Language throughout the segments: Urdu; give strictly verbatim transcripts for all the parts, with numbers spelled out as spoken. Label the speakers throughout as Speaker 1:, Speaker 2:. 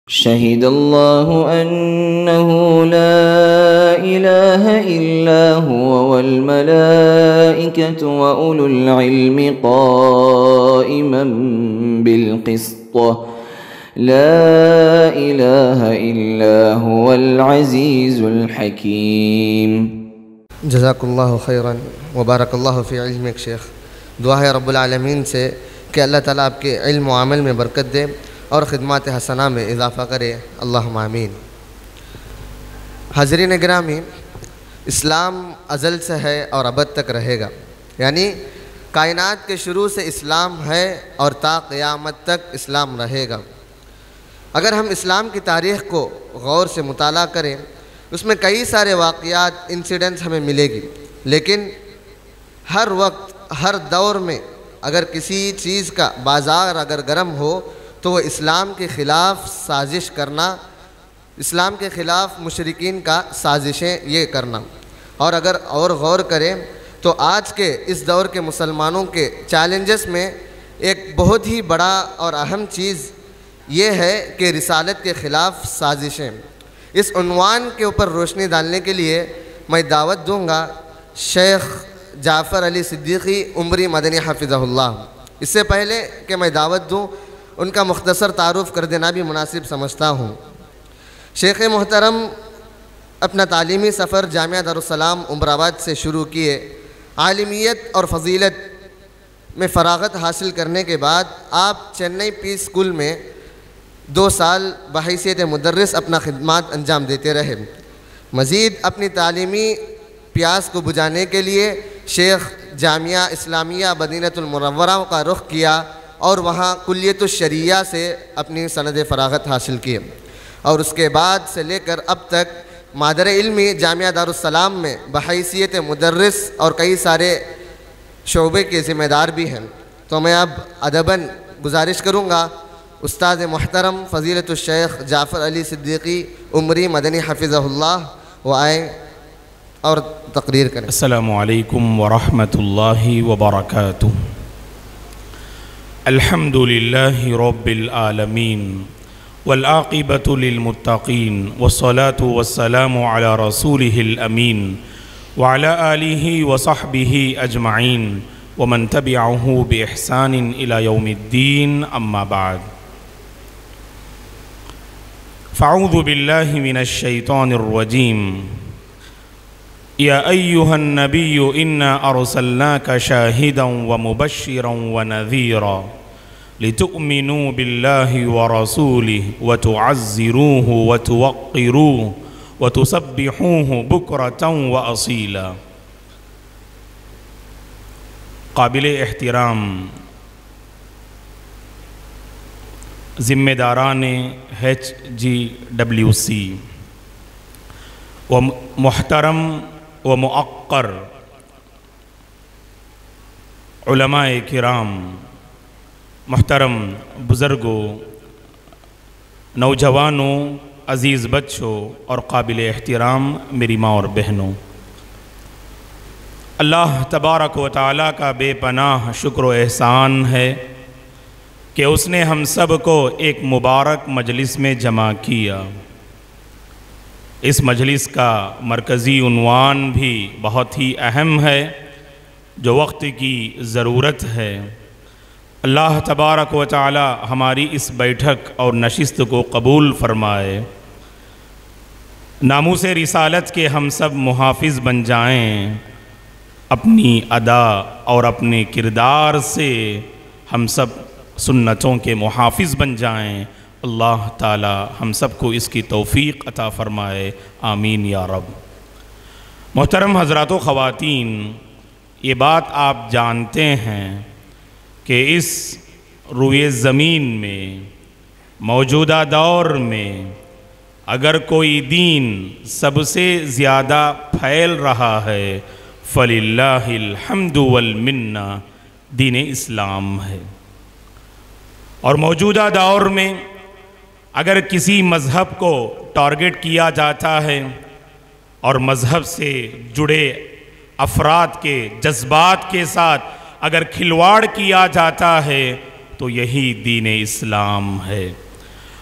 Speaker 1: شهد الله أنه لا إله إلا هو والملائكة وأولو العلم قائما بالقسط لا إله إلا هو العزيز الحكيم.
Speaker 2: جزاک اللہ خیراً وبارک اللہ فی علمک شیخ. دعا ہے رب العالمین سے کہ اللہ تعالیٰ آپ کے علم و عمل میں برکت دے اور خدمات حسنہ میں اضافہ کرے. اللہم آمین. حاضرین گرامی، اسلام ازل سے ہے اور ابد تک رہے گا، یعنی کائنات کے شروع سے اسلام ہے اور تا قیامت تک اسلام رہے گا. اگر ہم اسلام کی تاریخ کو غور سے مطالعہ کریں، اس میں کئی سارے واقعات، انسیڈنٹس ہمیں ملے گی، لیکن ہر وقت ہر دور میں اگر کسی چیز کا بازار اگر گرم ہو تو وہ اسلام کے خلاف سازش کرنا، اسلام کے خلاف مشرکین کا سازشیں یہ کرنا. اور اگر اور غور کریں تو آج کے اس دور کے مسلمانوں کے چیلنجز میں ایک بہت ہی بڑا اور اہم چیز یہ ہے کہ رسالت کے خلاف سازشیں. اس عنوان کے اوپر روشنی ڈالنے کے لیے میں دعوت دوں گا شیخ جعفر علی صدیقی عمری مدنی حفظہ اللہ. اس سے پہلے کہ میں دعوت دوں، ان کا مختصر تعارف کر دینا بھی مناسب سمجھتا ہوں. شیخ محترم اپنا تعلیمی سفر جامعہ دارالسلام عمر آباد سے شروع کیے. عالمیت اور فضیلت میں فراغت حاصل کرنے کے بعد آپ چنئی پی اسکول میں دو سال بحیثیت مدرس اپنا خدمات انجام دیتے رہے. مزید اپنی تعلیمی پیاس کو بجھانے کے لیے شیخ جامعہ اسلامیہ مدینہ المنورہ کا رخ کیا اور وہاں کلیت الشریعہ سے اپنی سند فراغت حاصل کی، اور اس کے بعد سے لے کر اب تک مادر علمی جامعہ دارالسلام میں بحیثیت مدرس اور کئی سارے شعبے کے ذمہ دار بھی ہیں. تو میں اب ادباً گزارش کروں گا استاد محترم فضیلت الشیخ جعفر علی صدیقی عمری مدنی حفظہ اللہ وہ آئیں اور تقریر کریں.
Speaker 3: السلام علیکم ورحمۃ اللہ وبرکاتہ. الحمد للہ رب العالمین والعاقبۃ للمتقین والصلاة والسلام علی رسولہ الامین وعلی آلہ وصحبہ اجمعین ومن تبعہ بإحسان الی یوم الدین. اما بعد، فاعوذ باللہ من الشیطان الرجیم. یا ایہا النبی انا ارسلناک شاہدا ومبشرا ونذیرا لتؤمنوا باللہ ورسولہ وتعزروہ وتوقروہ وتسبحوہ بکرۃ واصیلا. قابل احترام ذمہ داران ایچ جی ڈبلیو سی و محترم و مؤقر علماء کرام، محترم بزرگوں، نوجوانوں، عزیز بچوں اور قابل احترام میری ماں اور بہنوں، اللہ تبارک و تعالیٰ کا بے پناہ شکر و احسان ہے کہ اس نے ہم سب کو ایک مبارک مجلس میں جمع کیا. اس مجلس کا مرکزی عنوان بھی بہت ہی اہم ہے جو وقت کی ضرورت ہے. اللہ تبارک و تعالی ہماری اس بیٹھک اور نشست کو قبول فرمائے. ناموس رسالت کے ہم سب محافظ بن جائیں، اپنی ادا اور اپنے کردار سے ہم سب سنتوں کے محافظ بن جائیں. اللہ تعالی ہم سب کو اس کی توفیق عطا فرمائے. آمین یا رب. محترم حضرات و خواتین، یہ بات آپ جانتے ہیں کہ اس روئے زمین میں موجودہ دور میں اگر کوئی دین سب سے زیادہ پھیل رہا ہے فَلِلَّهِ الْحَمْدُ وَالْمِنَّةُ، دین اسلام ہے. اور موجودہ دور میں اگر کسی مذہب کو ٹارگٹ کیا جاتا ہے اور مذہب سے جڑے افراد کے جذبات کے ساتھ اگر کھلواڑ کیا جاتا ہے تو یہی دین اسلام ہے.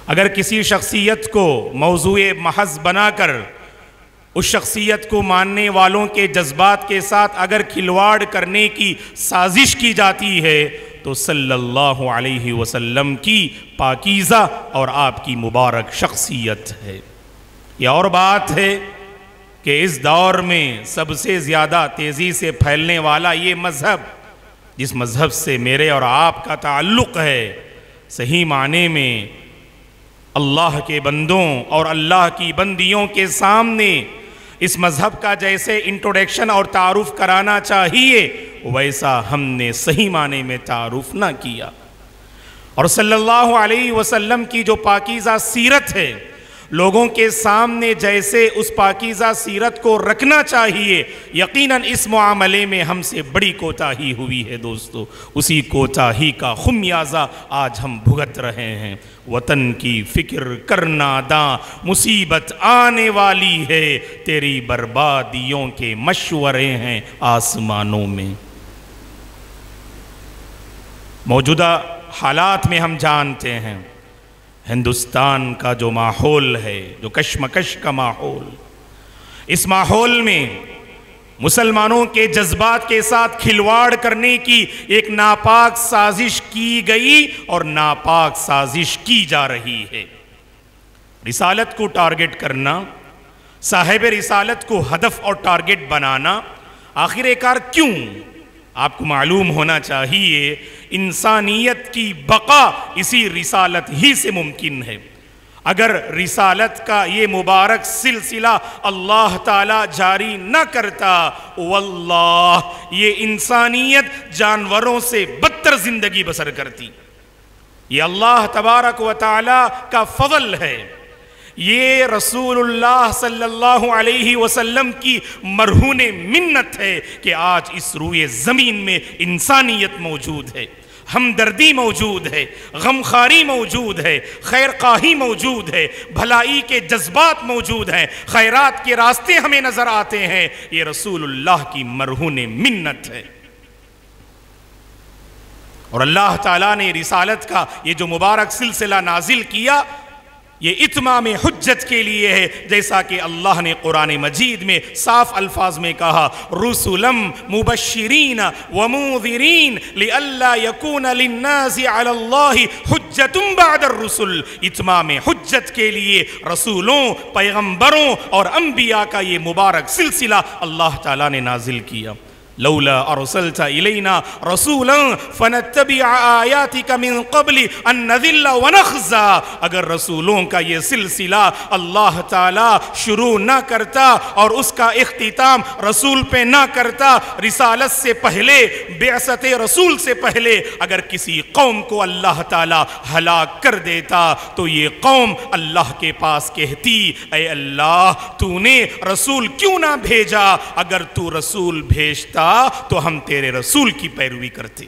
Speaker 3: اگر کسی شخصیت کو موضوع محض بنا کر اس شخصیت کو ماننے والوں کے جذبات کے ساتھ اگر کھلواڑ کرنے کی سازش کی جاتی ہے تو صلی اللہ علیہ وسلم کی پاکیزہ اور آپ کی مبارک شخصیت ہے۔ یہ اور بات ہے کہ اس دور میں سب سے زیادہ تیزی سے پھیلنے والا یہ مذہب، جس مذہب سے میرے اور آپ کا تعلق ہے، صحیح معنی میں اللہ کے بندوں اور اللہ کی بندیوں کے سامنے اس مذہب کا جیسے انٹروڈکشن اور تعارف کرانا چاہیے ویسا ہم نے صحیح معنی میں تعارف نہ کیا۔ اور صلی اللہ علیہ وسلم کی جو پاکیزہ سیرت ہے، لوگوں کے سامنے جیسے اس پاکیزہ سیرت کو رکھنا چاہیے، یقیناً اس معاملے میں ہم سے بڑی کوتاہی ہوئی ہے دوستو۔ اسی کوتاہی کا خمیازہ آج ہم بھگت رہے ہیں۔ وطن کی فکر کرنا داں، مصیبت آنے والی ہے، تیری بربادیوں کے مشورے ہیں آسمانوں میں۔ موجودہ حالات میں ہم جانتے ہیں ہندوستان کا جو ماحول ہے، جو کشمکش کا ماحول، اس ماحول میں مسلمانوں کے جذبات کے ساتھ کھلواڑ کرنے کی ایک ناپاک سازش کی گئی اور ناپاک سازش کی جا رہی ہے۔ رسالت کو ٹارگٹ کرنا، صاحب رسالت کو ہدف اور ٹارگٹ بنانا، آخر کار کیوں؟ آپ کو معلوم ہونا چاہیے انسانیت کی بقا اسی رسالت ہی سے ممکن ہے۔ اگر رسالت کا یہ مبارک سلسلہ اللہ تعالیٰ جاری نہ کرتا، واللہ یہ انسانیت جانوروں سے بدتر زندگی بسر کرتی۔ یہ اللہ تبارک و تعالیٰ کا فضل ہے، یہ رسول اللہ صلی اللہ علیہ وسلم کی مرہون منت ہے کہ آج اس روئے زمین میں انسانیت موجود ہے، ہمدردی موجود ہے، غمخاری موجود ہے، خیرخواہی موجود ہے، بھلائی کے جذبات موجود ہیں، خیرات کے راستے ہمیں نظر آتے ہیں۔ یہ رسول اللہ کی مرہون منت ہے۔ اور اللہ تعالیٰ نے رسالت کا یہ جو مبارک سلسلہ نازل کیا، یہ اتمام حجت کے لیے ہے، جیسا کہ اللہ نے قرآن مجید میں صاف الفاظ میں کہا، رسولم مبشرین ومنذرین لئلا یکون للناس علی اللہ حجت بعد الرسل۔ اتمام حجت کے لیے رسولوں، پیغمبروں اور انبیاء کا یہ مبارک سلسلہ اللہ تعالیٰ نے نازل کیا۔ لولا ارسلت الینا رسولا فنتبع آیاتک من قبل ان نذل ونخزا۔ اگر رسولوں کا یہ سلسلہ اللہ تعالیٰ شروع نہ کرتا اور اس کا اختتام رسول پہ نہ کرتا، رسالت سے پہلے، بعثت رسول سے پہلے اگر کسی قوم کو اللہ تعالیٰ ہلاک کر دیتا تو یہ قوم اللہ کے پاس کہتی، اے اللہ تو نے رسول کیوں نہ بھیجا؟ اگر تو رسول بھیجتا تو ہم تیرے رسول کی پیروی کرتے۔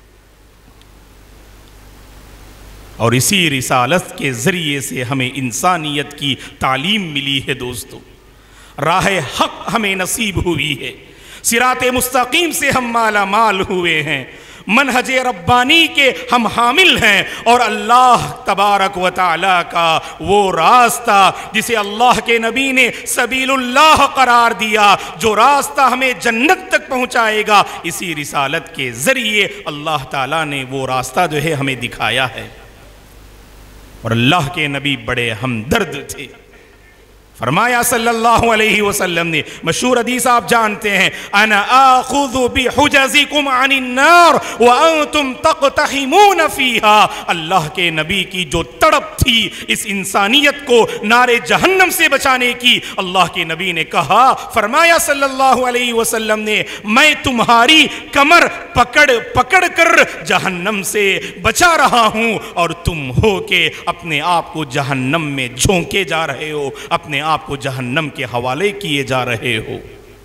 Speaker 3: اور اسی رسالت کے ذریعے سے ہمیں انسانیت کی تعلیم ملی ہے دوستو، راہ حق ہمیں نصیب ہوئی ہے، صراط مستقیم سے ہم مالا مال ہوئے ہیں، منہج ربانی کے ہم حامل ہیں، اور اللہ تبارک و تعالیٰ کا وہ راستہ جسے اللہ کے نبی نے سبیل اللہ قرار دیا، جو راستہ ہمیں جنت تک پہنچائے گا، اسی رسالت کے ذریعے اللہ تعالیٰ نے وہ راستہ جو ہے ہمیں دکھایا ہے۔ اور اللہ کے نبی بڑے ہمدرد تھے۔ فرمایا صلی اللہ علیہ وسلم نے، مشہور حدیث آپ جانتے ہیں، انا آخذ بحجزکم عن النار وانتم تقتحمون فیہا۔ اللہ کے نبی کی جو تڑپ تھی اس انسانیت کو نار جہنم سے بچانے کی، اللہ کے نبی نے کہا، فرمایا صلی اللہ علیہ وسلم نے، میں تمہاری کمر پکڑ پکڑ کر جہنم سے بچا رہا ہوں، اور تم ہو کہ اپنے آپ کو جہنم میں جھونکے جا رہے ہو، اپنے آپ کو جہنم کے حوالے کیے جا رہے ہو۔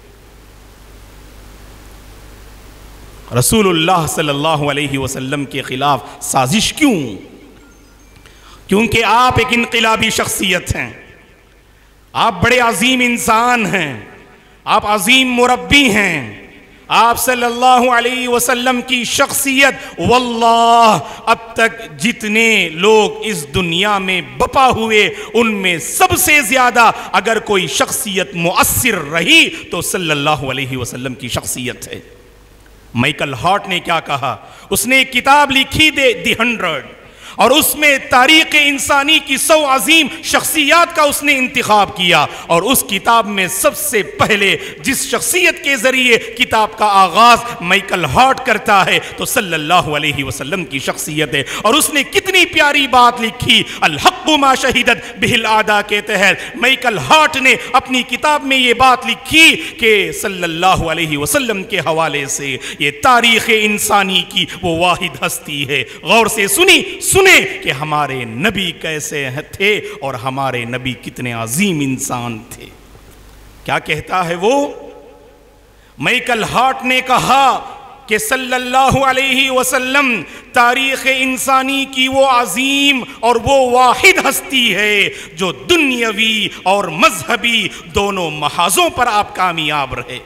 Speaker 3: رسول اللہ صلی اللہ علیہ وسلم کے خلاف سازش کیوں؟ کیونکہ آپ ایک انقلابی شخصیت ہیں، آپ بڑے عظیم انسان ہیں، آپ عظیم مربی ہیں، آپ صلی اللہ علیہ وسلم کی شخصیت واللہ اب تک جتنے لوگ اس دنیا میں بپا ہوئے ان میں سب سے زیادہ اگر کوئی شخصیت مؤثر رہی تو صلی اللہ علیہ وسلم کی شخصیت ہے۔ مائیکل ہارٹ نے کیا کہا؟ اس نے ایک کتاب لکھی دے دی ہنڈرڈ، اور اس میں تاریخ انسانی کی سو عظیم شخصیات کا اس نے انتخاب کیا، اور اس کتاب میں سب سے پہلے جس شخصیت کے ذریعے کتاب کا آغاز مائیکل ہارٹ کرتا ہے تو صلی اللہ علیہ وسلم کی شخصیت ہے۔ اور اس نے کتنی پیاری بات لکھی، الحق ما شہدت بہ الاعداء کے تحت مائیکل ہارٹ نے اپنی کتاب میں یہ بات لکھی کہ صلی اللہ علیہ وسلم کے حوالے سے یہ تاریخ انسانی کی وہ واحد ہستی ہے۔ غور سے سنی سنی کہ ہمارے نبی کیسے تھے اور ہمارے نبی کتنے عظیم انسان تھے۔ کیا کہتا ہے وہ؟ مائیکل ہارٹ نے کہا کہ صلی اللہ علیہ وسلم تاریخ انسانی کی وہ عظیم اور وہ واحد ہستی ہے جو دنیاوی اور مذہبی دونوں محاذوں پر آپ کامیاب رہے۔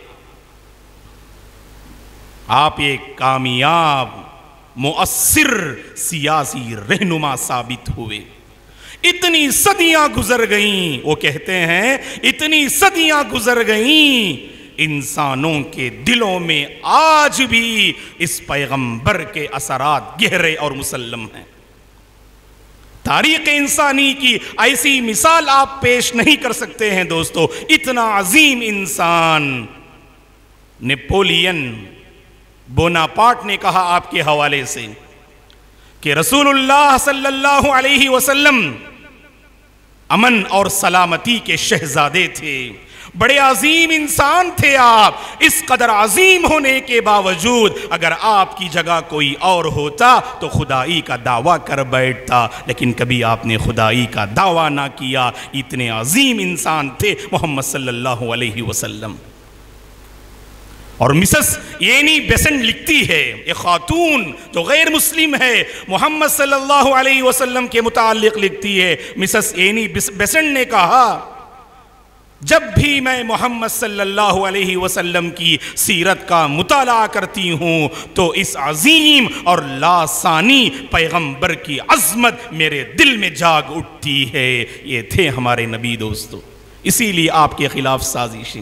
Speaker 3: آپ ایک کامیاب مؤثر سیاسی رہنما ثابت ہوئے۔ اتنی صدیاں گزر گئیں، وہ کہتے ہیں اتنی صدیاں گزر گئیں، انسانوں کے دلوں میں آج بھی اس پیغمبر کے اثرات گہرے اور مسلم ہیں۔ تاریخ انسانی کی ایسی مثال آپ پیش نہیں کر سکتے ہیں دوستو۔ اتنا عظیم انسان نیپولین بوناپارٹ نے کہا آپ کے حوالے سے کہ رسول اللہ صلی اللہ علیہ وسلم امن اور سلامتی کے شہزادے تھے، بڑے عظیم انسان تھے آپ۔ اس قدر عظیم ہونے کے باوجود اگر آپ کی جگہ کوئی اور ہوتا تو خدائی کا دعویٰ کر بیٹھتا، لیکن کبھی آپ نے خدائی کا دعویٰ نہ کیا۔ اتنے عظیم انسان تھے محمد صلی اللہ علیہ وسلم۔ اور مسز اینی بیسنٹ لکھتی ہے، ایک خاتون جو غیر مسلم ہے، محمد صلی اللہ علیہ وسلم کے متعلق لکھتی ہے۔ مسز اینی بیسنٹ نے کہا جب بھی میں محمد صلی اللہ علیہ وسلم کی سیرت کا مطالعہ کرتی ہوں تو اس عظیم اور لاسانی پیغمبر کی عظمت میرے دل میں جاگ اٹھتی ہے۔ یہ تھے ہمارے نبی دوستو۔ اسی لیے آپ کے خلاف سازشیں،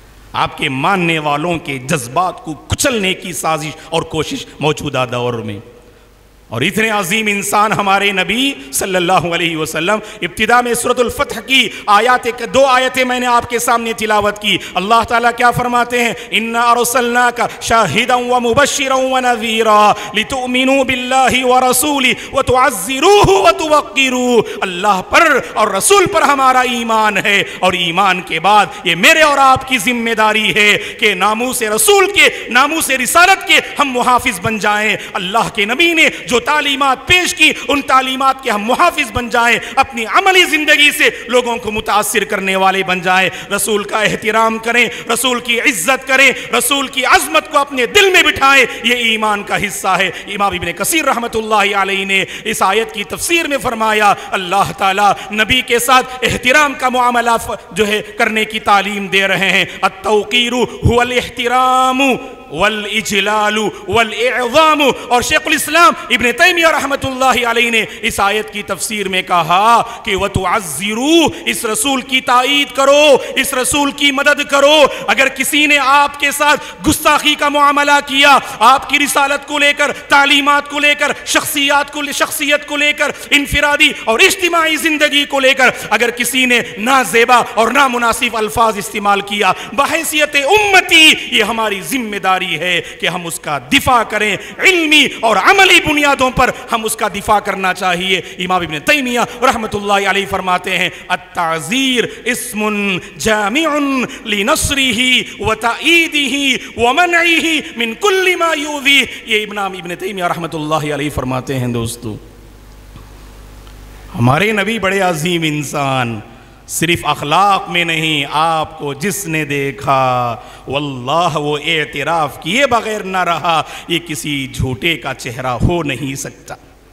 Speaker 3: آپ کے ماننے والوں کے جذبات کو کچلنے کی سازش اور کوشش موجودہ دور میں۔ اور اتنے عظیم انسان ہمارے نبی صلی اللہ علیہ وسلم۔ ابتدا میں سورۃ الفتح کی آیات دو آیتیں میں نے آپ کے سامنے تلاوت کی۔ اللہ تعالیٰ کیا فرماتے ہیں؟ اِنَّا أَرْسَلْنَاكَ شَاهِدًا وَمُبَشِّرًا وَنَذِيرًا لِتُؤْمِنُوا بِاللَّهِ وَرَسُولِهِ وَتُعَزِّرُوهُ وَتُوَقِّرُوهُ۔ اللہ پر اور رسول پر ہمارا ایمان ہے، اور ایمان کے بعد یہ میرے اور آپ کی ذمہ داری ہے کہ ناموس رسول کے، ناموس رسالت کے ہم محافظ بن جائیں۔ اللہ کے نبی نے جو تعلیمات پیش کی ان تعلیمات کے ہم محافظ بن جائیں، اپنی عملی زندگی سے لوگوں کو متاثر کرنے والے بن جائیں، رسول کا احترام کریں، رسول کی عزت کریں، رسول کی عظمت کو اپنے دل میں بٹھائیں۔ یہ ایمان کا حصہ ہے۔ امام ابن کثیر رحمت اللہ علیہ نے اس آیت کی تفسیر میں فرمایا اللہ تعالیٰ نبی کے ساتھ احترام کا معاملہ جو ہے کرنے کی تعلیم دے رہے ہیں۔ التوقیر هو الاحترام والاجلال والاعظام۔ اور شیخ الاسلام ابن تیمیہ رحمت اللہ علیہ نے اس آیت کی تفسیر میں کہا کہ وَتُعَزِّرُوا، اس رسول کی تائید کرو، اس رسول کی مدد کرو۔ اگر کسی نے آپ کے ساتھ گستاخی کا معاملہ کیا، آپ کی رسالت کو لے کر، تعلیمات کو لے کر، شخصیات کو شخصیت کو لے کر، انفرادی اور اجتماعی زندگی کو لے کر اگر کسی نے نازیبا اور نامناسب الفاظ استعمال کیا، بحیثیت امتی یہ ہماری ذمہ داری ہے کہ ہم اس کا دفاع کریں، علمی اور عملی بنیادوں پر ہم اس کا دفاع کرنا چاہیے۔ امام ابن تیمیہ رحمت اللہ علیہ فرماتے ہیں التعزیر اسم جامع لنصرہ وتأییدہ ومنعہ من کل ما یؤذیہ۔ یہ امام ابن تیمیہ رحمت اللہ علیہ فرماتے ہیں دوستو ہمارے نبی بڑے عظیم انسان، صرف اخلاق میں نہیں، آپ کو جس نے دیکھا واللہ وہ اعتراف کیے بغیر نہ رہا یہ کسی جھوٹے کا چہرہ ہو نہیں سکتا،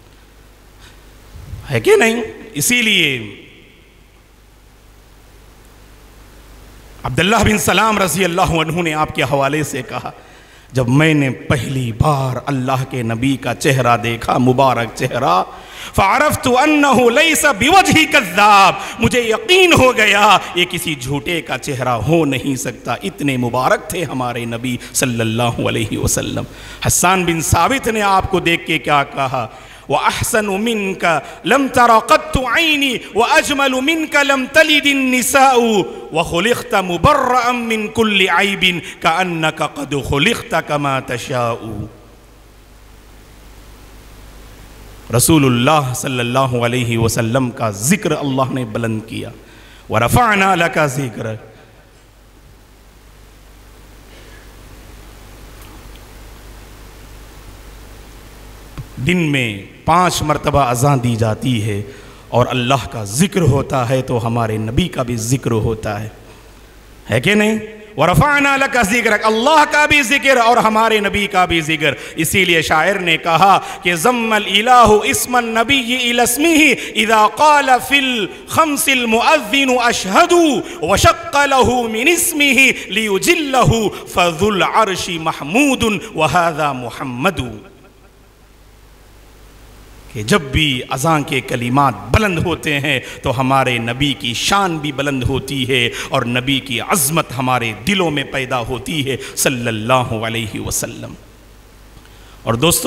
Speaker 3: ہے کہ نہیں؟ اسی لیے عبداللہ بن سلام رضی اللہ عنہ نے آپ کے حوالے سے کہا جب میں نے پہلی بار اللہ کے نبی کا چہرہ دیکھا، مبارک چہرہ، فعرفت انہ لیس بوجہ کذاب، مجھے یقین ہو گیا یہ کسی جھوٹے کا چہرہ ہو نہیں سکتا، اتنے مبارک تھے ہمارے نبی صلی اللہ علیہ وسلم۔ حسان بن ثابت نے آپ کو دیکھ کے کیا کہا؟ وَأَحْسَنُ مِنْكَ لَمْ تَرَ قَطُّ عَيْنِي وَأَجْمَلُ مِنْكَ لَمْ تَلِدِ النِّسَاءُ وَخُلِقْتَ مُبَرَّأً مِنْ كُلِّ عَيْبٍ كَأَنَّكَ قَدْ خُلِقْتَ كَمَا تَشَاءُ۔ رسول اللہ صلی اللہ علیہ وسلم کا ذکر اللہ نے بلند کیا، وَرَفَعْنَا لَكَ ذِكْرَكَ۔ دن میں پانچ مرتبہ اذان دی جاتی ہے اور اللہ کا ذکر ہوتا ہے تو ہمارے نبی کا بھی ذکر ہوتا ہے، ہے کہ نہیں؟ وَرَفَعْنَا لَكَ ذِكْرَكَ، اللہ کا بھی ذکر اور ہمارے نبی کا بھی ذکر۔ اسی لیے شاعر نے کہا کہ ضم الالہ اسم النبی الی اسمہ اذا قال فی الخمس المؤذن اشہد وشق له من اسمہ لیجلہ فذو العرش محمود وہذا محمد، کہ جب بھی اذان کے کلمات بلند ہوتے ہیں تو ہمارے نبی کی شان بھی بلند ہوتی ہے اور نبی کی عظمت ہمارے دلوں میں پیدا ہوتی ہے صلی اللہ علیہ وسلم۔ اور دوستو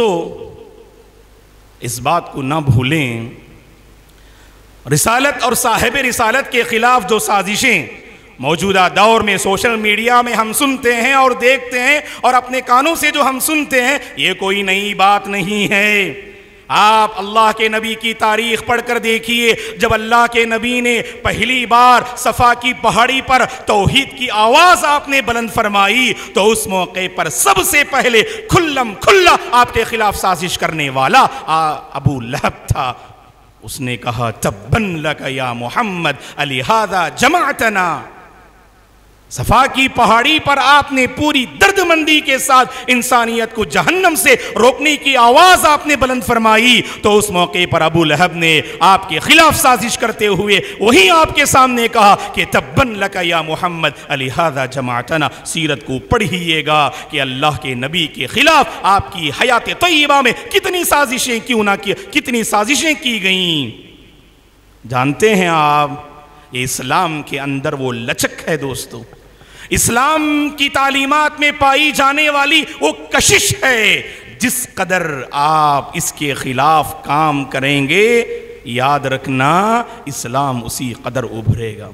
Speaker 3: اس بات کو نہ بھولیں، رسالت اور صاحب رسالت کے خلاف جو سازشیں موجودہ دور میں سوشل میڈیا میں ہم سنتے ہیں اور دیکھتے ہیں اور اپنے کانوں سے جو ہم سنتے ہیں، یہ کوئی نئی بات نہیں ہے۔ آپ اللہ کے نبی کی تاریخ پڑھ کر دیکھیے، جب اللہ کے نبی نے پہلی بار صفا کی پہاڑی پر توحید کی آواز آپ نے بلند فرمائی تو اس موقع پر سب سے پہلے کھلم کھلا آپ کے خلاف سازش کرنے والا ابو لہب تھا۔ اس نے کہا تبن لک یا محمد لہذا جمعتنا، صفا کی پہاڑی پر آپ نے پوری درد مندی کے ساتھ انسانیت کو جہنم سے روکنے کی آواز آپ نے بلند فرمائی تو اس موقع پر ابو لہب نے آپ کے خلاف سازش کرتے ہوئے وہی آپ کے سامنے کہا کہ تبن لک یا محمد لہذا جمعتنا۔ سیرت کو پڑھیے گا کہ اللہ کے نبی کے خلاف آپ کی حیات طیبہ میں کتنی سازشیں کیوں نہ کی کتنی سازشیں کی گئیں۔ جانتے ہیں آپ، اسلام کے اندر وہ لچک ہے دوستو، اسلام کی تعلیمات میں پائی جانے والی وہ کشش ہے، جس قدر آپ اس کے خلاف کام کریں گے یاد رکھنا اسلام اسی قدر ابھرے گا۔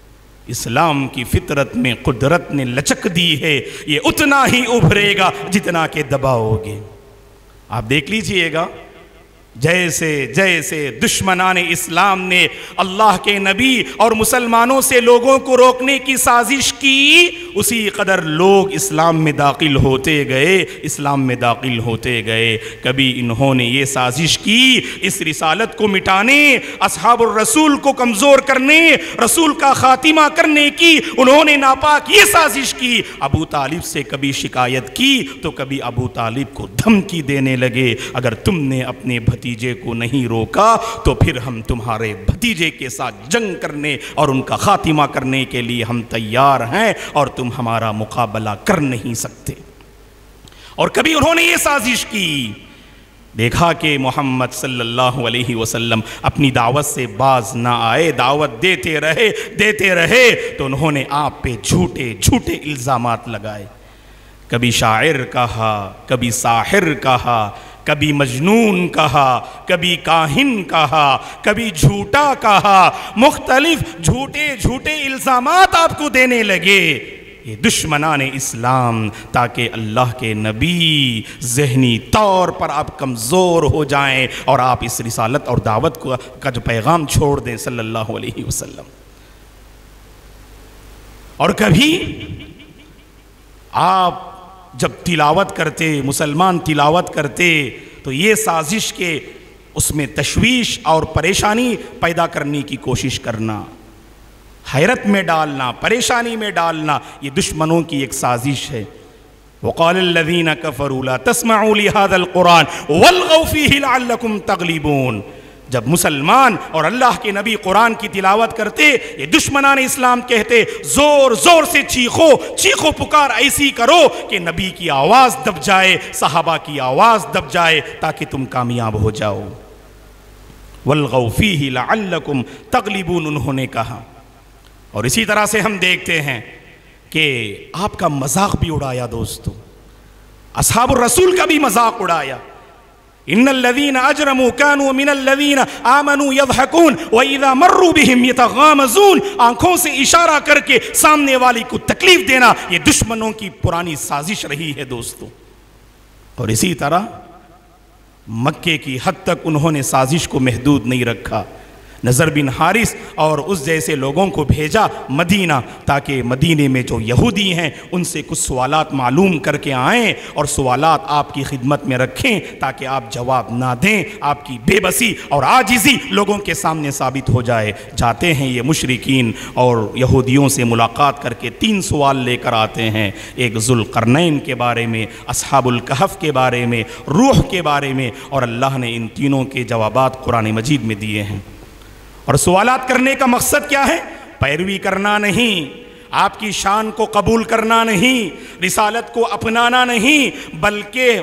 Speaker 3: اسلام کی فطرت میں قدرت نے لچک دی ہے، یہ اتنا ہی ابھرے گا جتنا کہ دباؤ گے۔ آپ دیکھ لیجئے گا، جیسے جیسے دشمنان اسلام نے اللہ کے نبی اور مسلمانوں سے لوگوں کو روکنے کی سازش کی، اسی قدر لوگ اسلام میں داخل ہوتے گئے اسلام میں داخل ہوتے گئے۔ کبھی انہوں نے یہ سازش کی اس رسالت کو مٹانے، اصحاب الرسول کو کمزور کرنے، رسول کا خاتمہ کرنے کی انہوں نے ناپاک یہ سازش کی۔ ابو طالب سے کبھی شکایت کی تو کبھی ابو طالب کو دھمکی دینے لگے، اگر تم نے اپنے بھتیجے کو نہیں روکا تو پھر ہم تمہارے بھتیجے کے ساتھ جنگ کرنے اور ان کا خاتمہ کرنے کے لیے ہم تیار ہیں اور تم ہمارا مقابلہ کر نہیں سکتے۔ اور کبھی انہوں نے یہ سازش کی، دیکھا کہ محمد صلی اللہ علیہ وسلم اپنی دعوت سے باز نہ آئے، دعوت دیتے رہے دیتے رہے تو انہوں نے آپ پہ جھوٹے جھوٹے الزامات لگائے، کبھی شاعر کہا، کبھی ساحر کہا، کبھی مجنون کہا، کبھی کاہن کہا، کبھی جھوٹا کہا، مختلف جھوٹے جھوٹے الزامات آپ کو دینے لگے یہ دشمنان اسلام، تاکہ اللہ کے نبی ذہنی طور پر آپ کمزور ہو جائیں اور آپ اس رسالت اور دعوت کا جو پیغام چھوڑ دیں صلی اللہ علیہ وسلم۔ اور کبھی آپ جب تلاوت کرتے، مسلمان تلاوت کرتے تو یہ سازش کے اس میں تشویش اور پریشانی پیدا کرنے کی کوشش کرنا، حیرت میں ڈالنا، پریشانی میں ڈالنا، یہ دشمنوں کی ایک سازش ہے۔ وقال الذين كفروا لا تسمعوا لهذا القرآن والغوا فيه لعلكم تغلبون۔ جب مسلمان اور اللہ کے نبی قرآن کی تلاوت کرتے، یہ دشمنان اسلام کہتے زور زور سے چیخو، چیخو پکار ایسی کرو کہ نبی کی آواز دب جائے، صحابہ کی آواز دب جائے، تاکہ تم کامیاب ہو جاؤ۔ وَالْغَوْ فِيهِ لَعَلَّكُمْ تَغْلِبُونَ انہوں نے کہا۔ اور اسی طرح سے ہم دیکھتے ہیں کہ آپ کا مذاق بھی اڑایا دوستو، اصحاب الرسول کا بھی مذاق اڑایا۔ ان الذين اجرموا كانوا من الذين آمنوا يضحكون واذا مروا بهم يتغامزون، آنکھوں سے اشارہ کر کے سامنے والی کو تکلیف دینا یہ دشمنوں کی پرانی سازش رہی ہے دوستو۔ اور اسی طرح مکے کی حد تک انہوں نے سازش کو محدود نہیں رکھا، نظر بن حارث اور اس جیسے لوگوں کو بھیجا مدینہ، تاکہ مدینے میں جو یہودی ہیں ان سے کچھ سوالات معلوم کر کے آئیں اور سوالات آپ کی خدمت میں رکھیں، تاکہ آپ جواب نہ دیں، آپ کی بے بسی اور عاجزی لوگوں کے سامنے ثابت ہو جائے۔ جاتے ہیں یہ مشرکین اور یہودیوں سے ملاقات کر کے تین سوال لے کر آتے ہیں، ایک ذوالقرنین کے بارے میں، اصحاب الکہف کے بارے میں، روح کے بارے میں، اور اللہ نے ان تینوں کے جوابات قرآن مجید میں دیے ہیں۔ اور سوالات کرنے کا مقصد کیا ہے؟ پیروی کرنا نہیں، آپ کی شان کو قبول کرنا نہیں، رسالت کو اپنانا نہیں، بلکہ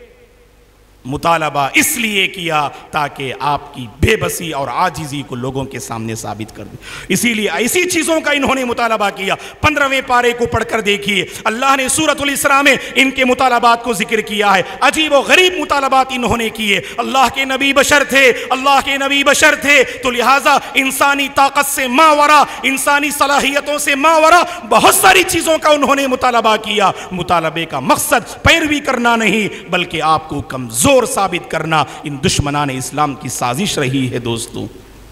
Speaker 3: مطالبہ اس لیے کیا تاکہ آپ کی بے بسی اور عاجزی کو لوگوں کے سامنے ثابت کر دیں۔ اسی لیے ایسی چیزوں کا انہوں نے مطالبہ کیا۔ پندرہویں پارے کو پڑھ کر دیکھیے، اللہ نے سورۃ الاسراء میں ان کے مطالبات کو ذکر کیا ہے۔ عجیب و غریب مطالبات انہوں نے کیے۔ اللہ کے نبی بشر تھے، اللہ کے نبی بشر تھے، تو لہٰذا انسانی طاقت سے ماورا، انسانی صلاحیتوں سے ماورا بہت ساری چیزوں کا انہوں نے مطالبہ کیا۔ مطالبے کا مقصد پیروی کرنا نہیں، بلکہ آپ کو کمزور ثابت کرنا ان دشمنان اسلام کی سازش رہی ہے دوستو۔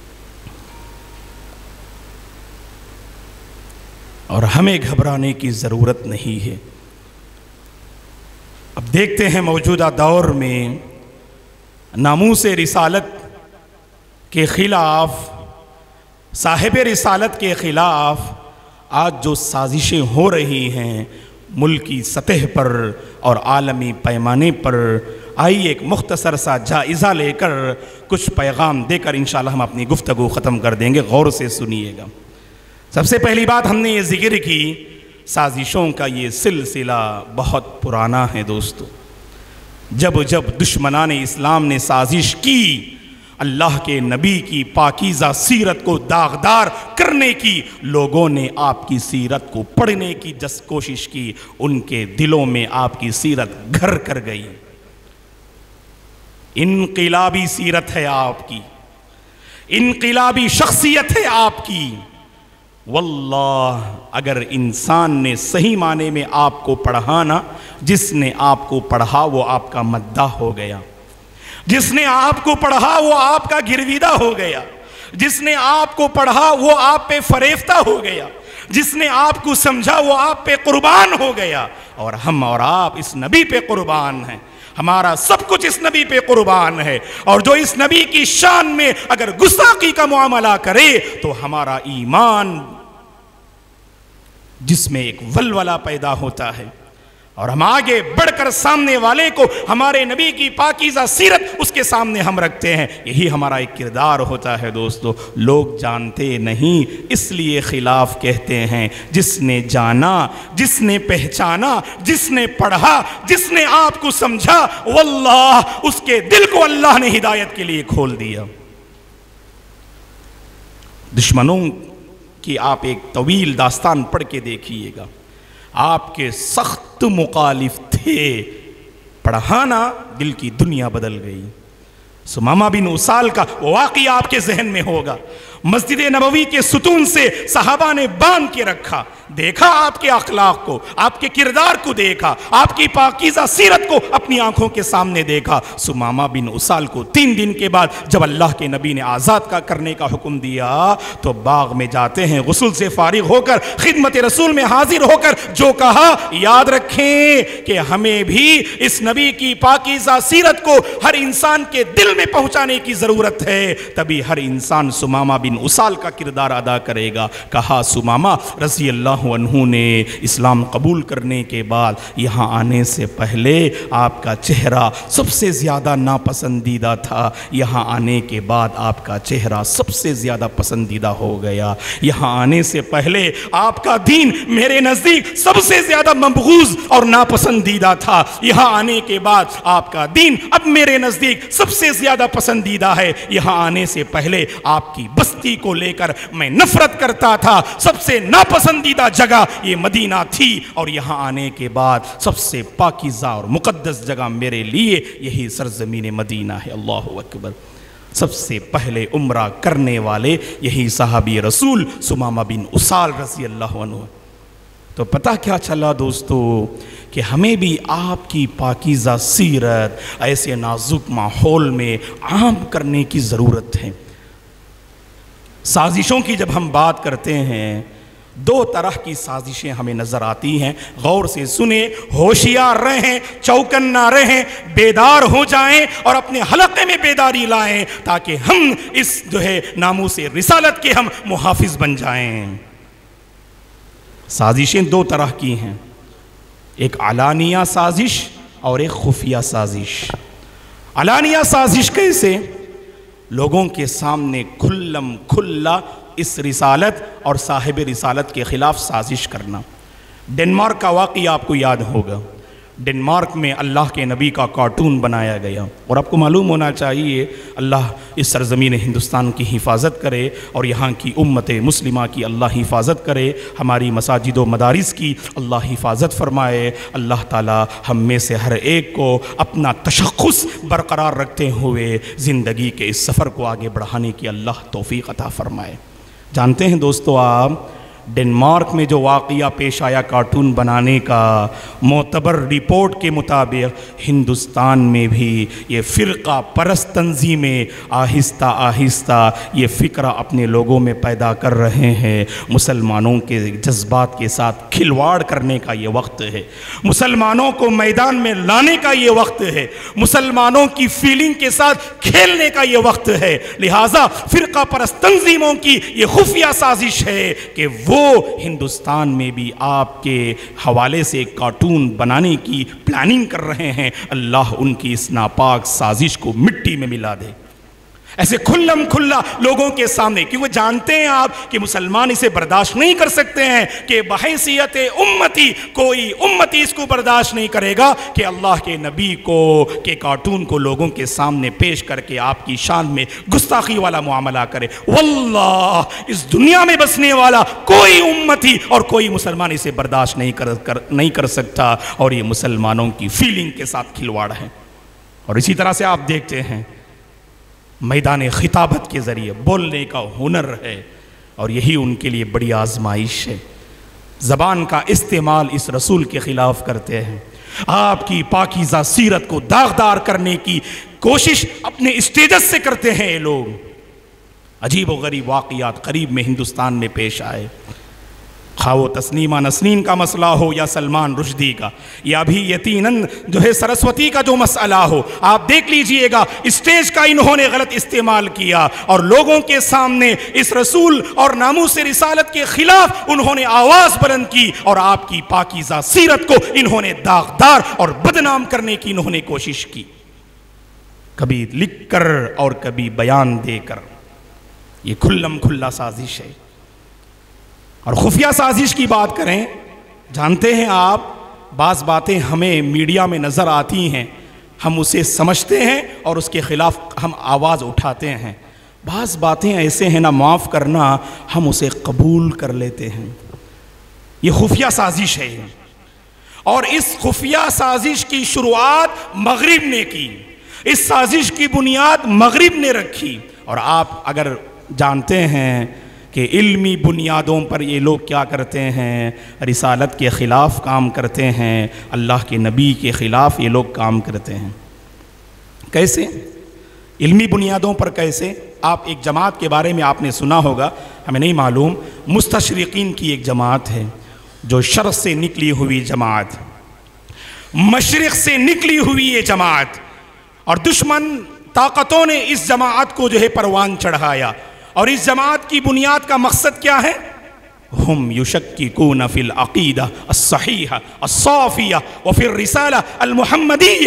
Speaker 3: اور ہمیں گھبرانے کی ضرورت نہیں ہے۔ اب دیکھتے ہیں موجودہ دور میں ناموس رسالت کے خلاف، صاحب رسالت کے خلاف آج جو سازشیں ہو رہی ہیں ملکی سطح پر اور عالمی پیمانے پر، آئیے ایک مختصر سا جائزہ لے کر کچھ پیغام دے کر انشاءاللہ ہم اپنی گفتگو ختم کر دیں گے۔ غور سے سنیے گا۔ سب سے پہلی بات ہم نے یہ ذکر کی، سازشوں کا یہ سلسلہ بہت پرانا ہے دوستو۔ جب جب دشمنان اسلام نے سازش کی اللہ کے نبی کی پاکیزہ سیرت کو داغدار کرنے کی، لوگوں نے آپ کی سیرت کو پڑھنے کی جس کوشش کی، ان کے دلوں میں آپ کی سیرت گھر کر گئی۔ انقلابی سیرت ہے آپ کی، انقلابی شخصیت ہے آپ کی۔ واللہ اگر انسان نے صحیح معنی میں آپ کو پڑھانا، جس نے آپ کو پڑھا وہ آپ کا مداح ہو گیا، جس نے آپ کو پڑھا وہ آپ کا گرویدہ ہو گیا، جس نے آپ کو پڑھا وہ آپ پہ فریفتہ ہو گیا، جس نے آپ کو سمجھا وہ آپ پہ قربان ہو گیا۔ اور ہم اور آپ اس نبی پہ قربان ہیں، ہمارا سب کچھ اس نبی پہ قربان ہے، اور جو اس نبی کی شان میں اگر گستاخی کا معاملہ کرے تو ہمارا ایمان جس میں ایک ولولہ پیدا ہوتا ہے، اور ہم آگے بڑھ کر سامنے والے کو ہمارے نبی کی پاکیزہ سیرت اس کے سامنے ہم رکھتے ہیں۔ یہی ہمارا ایک کردار ہوتا ہے دوستو۔ لوگ جانتے نہیں، اس لیے خلاف کہتے ہیں۔ جس نے جانا، جس نے پہچانا، جس نے پڑھا، جس نے آپ کو سمجھا، واللہ اس کے دل کو اللہ نے ہدایت کے لیے کھول دیا۔ دشمنوں کی آپ ایک طویل داستان پڑھ کے دیکھیے گا، آپ کے سخت مخالف تھے، پڑھانا دل کی دنیا بدل گئی۔ سمامہ بن اسال کا واقعہ آپ کے ذہن میں ہوگا۔ مسجد نبوی کے ستون سے صحابہ نے باندھ کے رکھا، دیکھا آپ کے اخلاق کو، آپ کے کردار کو دیکھا، آپ کی پاکیزہ سیرت کو اپنی آنکھوں کے سامنے دیکھا۔ سمامہ بن اسال کو تین دن کے بعد جب اللہ کے نبی نے آزاد کا کرنے کا حکم دیا تو باغ میں جاتے ہیں، غسل سے فارغ ہو کر خدمت رسول میں حاضر ہو کر جو کہا، یاد رکھیں کہ ہمیں بھی اس نبی کی پاکیزہ سیرت کو ہر انسان کے دل میں پہنچانے کی ضرورت ہے، تبھی ہر انسان سمامہ بن بن اسال کا کردار ادا کرے گا۔ کہا سمامہ رضی اللہ عنہ نے اسلام قبول کرنے کے بعد یہاں آنے سے پہلے آپ کا چہرہ سب سے زیادہ ناپسندیدہ تھا، یہاں آنے کے بعد آپ کا چہرہ سب سے زیادہ پسندیدہ ہو گیا۔ یہاں آنے سے پہلے آپ کا دین میرے نزدیک سب سے زیادہ مبغوض اور ناپسندیدہ تھا، یہاں آنے کے بعد آپ کا دین اب میرے نزدیک سب سے زیادہ پسندیدہ ہے۔ یہاں آنے سے پہلے آپ کی بستی کو لے کر میں نفرت کرتا تھا، سب سے ناپسندیدہ جگہ یہ مدینہ تھی، اور یہاں آنے کے بعد سب سے پاکیزہ اور مقدس جگہ میرے لیے یہی سرزمین مدینہ ہے۔ اللہ اکبر۔ سب سے پہلے عمرہ کرنے والے یہی صحابی رسول سمامہ بن اسال رضی اللہ عنہ۔ تو پتہ کیا چلا دوستو کہ ہمیں بھی آپ کی پاکیزہ سیرت ایسے نازک ماحول میں عام کرنے کی ضرورت ہے۔ سازشوں کی جب ہم بات کرتے ہیں، دو طرح کی سازشیں ہمیں نظر آتی ہیں، غور سے سنیں، ہوشیار رہیں، چوکن نہ رہیں، بیدار ہو جائیں اور اپنے حلقے میں بیداری لائیں تاکہ ہم اس جو ہے ناموس رسالت کے ہم محافظ بن جائیں۔ سازشیں دو طرح کی ہیں، ایک علانیہ سازش اور ایک خفیہ سازش۔ علانیہ سازش کیسے؟ لوگوں کے سامنے کھلم کھلا اس رسالت اور صاحب رسالت کے خلاف سازش کرنا۔ ڈنمارک کا واقعہ آپ کو یاد ہوگا، ڈنمارک میں اللہ کے نبی کا کارٹون بنایا گیا، اور آپ کو معلوم ہونا چاہیے اللہ اس سرزمین ہندوستان کی حفاظت کرے اور یہاں کی امت مسلمہ کی اللہ حفاظت کرے، ہماری مساجد و مدارس کی اللہ حفاظت فرمائے۔ اللہ تعالی ہم میں سے ہر ایک کو اپنا تشخص برقرار رکھتے ہوئے زندگی کے اس سفر کو آگے بڑھانے کی اللہ توفیق عطا فرمائے۔ جانتے ہیں دوستو، آپ ڈنمارک میں جو واقعہ پیش آیا کارٹون بنانے کا، معتبر رپورٹ کے مطابق ہندوستان میں بھی یہ فرقہ پرست تنظیمیں آہستہ آہستہ یہ فکرہ اپنے لوگوں میں پیدا کر رہے ہیں۔ مسلمانوں کے جذبات کے ساتھ کھلواڑ کرنے کا یہ وقت ہے، مسلمانوں کو میدان میں لانے کا یہ وقت ہے، مسلمانوں کی فیلنگ کے ساتھ کھیلنے کا یہ وقت ہے۔ لہٰذا فرقہ پرست تنظیموں کی یہ خفیہ سازش ہے کہ وہ وہ ہندوستان میں بھی آپ کے حوالے سے ایک کارٹون بنانے کی پلاننگ کر رہے ہیں۔ اللہ ان کی اس ناپاک سازش کو مٹی میں ملا دے، ایسے کھلم کھلا لوگوں کے سامنے، کیونکہ جانتے ہیں آپ کہ مسلمان اسے برداشت نہیں کر سکتے ہیں کہ بحیثیت امتی کوئی امتی اس کو برداشت نہیں کرے گا کہ اللہ کے نبی کو کے کارٹون کو لوگوں کے سامنے پیش کر کے آپ کی شان میں گستاخی والا معاملہ کرے۔ واللہ اس دنیا میں بسنے والا کوئی امتی اور کوئی مسلمان اسے برداشت نہیں کر, کر, نہیں کر سکتا، اور یہ مسلمانوں کی فیلنگ کے ساتھ کھلواڑ ہے۔ اور اسی طرح سے آپ دیکھتے ہیں میدان خطابت کے ذریعے بولنے کا ہنر ہے، اور یہی ان کے لیے بڑی آزمائش ہے۔ زبان کا استعمال اس رسول کے خلاف کرتے ہیں، آپ کی پاکیزہ سیرت کو داغدار کرنے کی کوشش اپنے اسٹیجز سے کرتے ہیں یہ لوگ۔ عجیب و غریب واقعات قریب میں ہندوستان میں پیش آئے، خواہ وہ تسلیمہ نسرین کا مسئلہ ہو یا سلمان رشدی کا، یا بھی یقیناً جو ہے سرسوتی کا جو مسئلہ ہو، آپ دیکھ لیجئے گا اسٹیج کا انہوں نے غلط استعمال کیا اور لوگوں کے سامنے اس رسول اور ناموس رسالت کے خلاف انہوں نے آواز بلند کی، اور آپ کی پاکیزہ سیرت کو انہوں نے داغدار اور بدنام کرنے کی انہوں نے کوشش کی، کبھی لکھ کر اور کبھی بیان دے کر۔ یہ کھلم کھلا سازش ہے۔ اور خفیہ سازش کی بات کریں، جانتے ہیں آپ بعض باتیں ہمیں میڈیا میں نظر آتی ہیں، ہم اسے سمجھتے ہیں اور اس کے خلاف ہم آواز اٹھاتے ہیں۔ بعض باتیں ایسے ہیں، نہ معاف کرنا، ہم اسے قبول کر لیتے ہیں۔ یہ خفیہ سازش ہے، اور اس خفیہ سازش کی شروعات مغرب نے کی، اس سازش کی بنیاد مغرب نے رکھی۔ اور آپ اگر جانتے ہیں کہ علمی بنیادوں پر یہ لوگ کیا کرتے ہیں، رسالت کے خلاف کام کرتے ہیں، اللہ کے نبی کے خلاف یہ لوگ کام کرتے ہیں۔ کیسے؟ علمی بنیادوں پر کیسے؟ آپ ایک جماعت کے بارے میں آپ نے سنا ہوگا، ہمیں نہیں معلوم، مستشرقین کی ایک جماعت ہے جو شرق سے نکلی ہوئی جماعت، مشرق سے نکلی ہوئی یہ جماعت، اور دشمن طاقتوں نے اس جماعت کو جو ہے پروان چڑھایا، اور اس جماعت کی بنیاد کا مقصد کیا ہے؟ ہم یشککون فی العقیدہ الصحیحہ الصافیہ وفی الرسالہ المحمدیہ،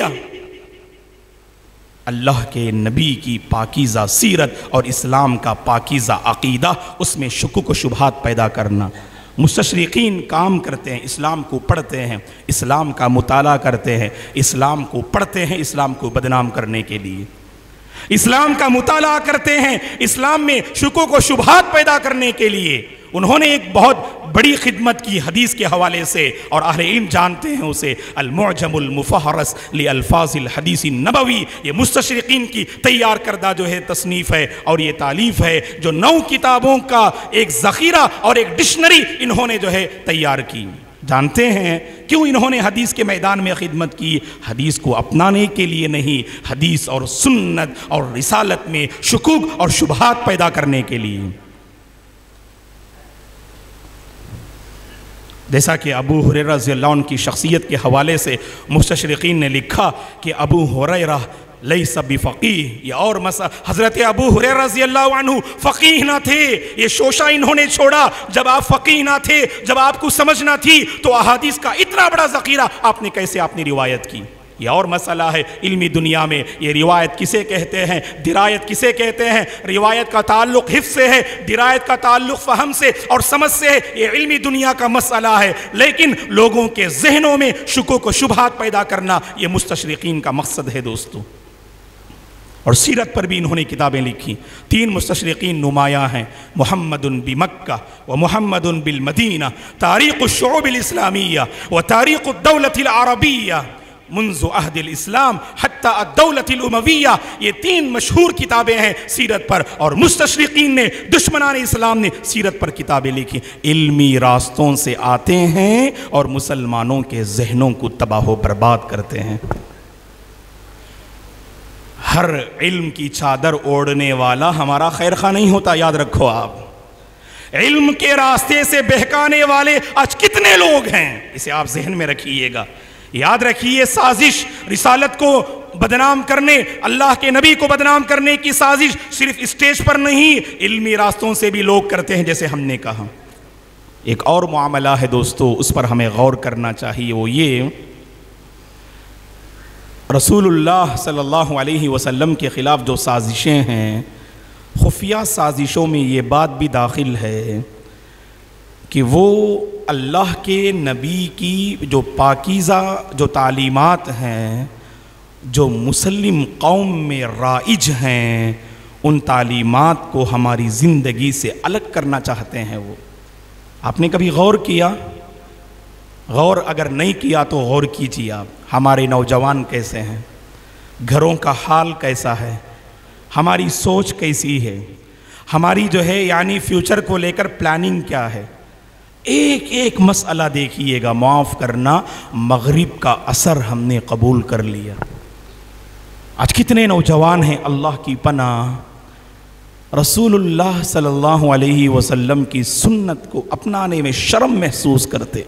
Speaker 3: اللہ کے نبی کی پاکیزہ سیرت اور اسلام کا پاکیزہ عقیدہ، اس میں شکوک و شبہات پیدا کرنا۔ مستشرقین کام کرتے ہیں، اسلام کو پڑھتے ہیں، اسلام کا مطالعہ کرتے ہیں، اسلام کو پڑھتے ہیں اسلام کو بدنام کرنے کے لیے، اسلام کا مطالعہ کرتے ہیں اسلام میں شکوک و شبہات پیدا کرنے کے لیے۔ انہوں نے ایک بہت بڑی خدمت کی حدیث کے حوالے سے، اور اہل علم جانتے ہیں اسے، المعجم المفہرس لالفاظ الحدیث النبوی، یہ مستشرقین کی تیار کردہ جو ہے تصنیف ہے اور یہ تالیف ہے، جو نو کتابوں کا ایک ذخیرہ اور ایک ڈکشنری انہوں نے جو ہے تیار کی۔ جانتے ہیں کیوں انہوں نے حدیث کے میدان میں خدمت کی؟ حدیث کو اپنانے کے لیے نہیں، حدیث اور سنت اور رسالت میں شکوک اور شبہات پیدا کرنے کے لیے۔ جیسا کہ ابو ہریرہ رضی اللہ عنہ کی شخصیت کے حوالے سے مستشرقین نے لکھا کہ ابو ہریرہ لیس بفقیہ، یہ اور مسئلہ، حضرت ابو ہریرہ رضی اللہ عنہ فقیہ نہ تھے، یہ شوشہ انہوں نے چھوڑا۔ جب آپ فقیہ نہ تھے، جب آپ کو سمجھ نہ تھی، تو احادیث کا اتنا بڑا ذخیرہ آپ نے کیسے آپ نے روایت کی؟ یہ اور مسئلہ ہے علمی دنیا میں، یہ روایت کسے کہتے ہیں، درایت کسے کہتے ہیں؟ روایت کا تعلق حفظ سے ہے، درایت کا تعلق فہم سے اور سمجھ سے ہے، یہ علمی دنیا کا مسئلہ ہے۔ لیکن لوگوں کے ذہنوں میں شکوک و شبہات پیدا کرنا، یہ مستشرقین کا مقصد ہے دوستو۔ اور سیرت پر بھی انہوں نے کتابیں لکھی۔ تین مستشرقین نمایاں ہیں، محمد بمکہ و محمد بالمدینہ، تاریخ الشعوب الاسلامیہ و تاریخ الدولة العربیہ منذ عہد الاسلام حتی الدولة الامویہ، یہ تین مشہور کتابیں ہیں سیرت پر، اور مستشرقین نے، دشمنان اسلام نے سیرت پر کتابیں لکھی۔ علمی راستوں سے آتے ہیں اور مسلمانوں کے ذہنوں کو تباہ و برباد کرتے ہیں۔ ہر علم کی چادر اوڑھنے والا ہمارا خیر خواہ نہیں ہوتا، یاد رکھو آپ۔ علم کے راستے سے بہکانے والے آج کتنے لوگ ہیں، اسے آپ ذہن میں رکھیے گا۔ یاد رکھیے، سازش رسالت کو بدنام کرنے، اللہ کے نبی کو بدنام کرنے کی سازش صرف اسٹیج پر نہیں، علمی راستوں سے بھی لوگ کرتے ہیں، جیسے ہم نے کہا۔ ایک اور معاملہ ہے دوستو، اس پر ہمیں غور کرنا چاہیے، وہ یہ رسول اللہ صلی اللہ علیہ وسلم کے خلاف جو سازشیں ہیں، خفیہ سازشوں میں یہ بات بھی داخل ہے کہ وہ اللہ کے نبی کی جو پاکیزہ جو تعلیمات ہیں، جو مسلم قوم میں رائج ہیں، ان تعلیمات کو ہماری زندگی سے الگ کرنا چاہتے ہیں۔ وہ آپ نے کبھی غور کیا؟ غور اگر نہیں کیا تو غور کیجیے آپ۔ ہمارے نوجوان کیسے ہیں، گھروں کا حال کیسا ہے، ہماری سوچ کیسی ہے، ہماری جو ہے یعنی فیوچر کو لے کر پلاننگ کیا ہے۔ ایک ایک مسئلہ دیکھیے گا، معاف کرنا مغرب کا اثر ہم نے قبول کر لیا۔ آج کتنے نوجوان ہیں اللہ کی پناہ رسول اللہ صلی اللہ علیہ وسلم کی سنت کو اپنانے میں شرم محسوس کرتے۔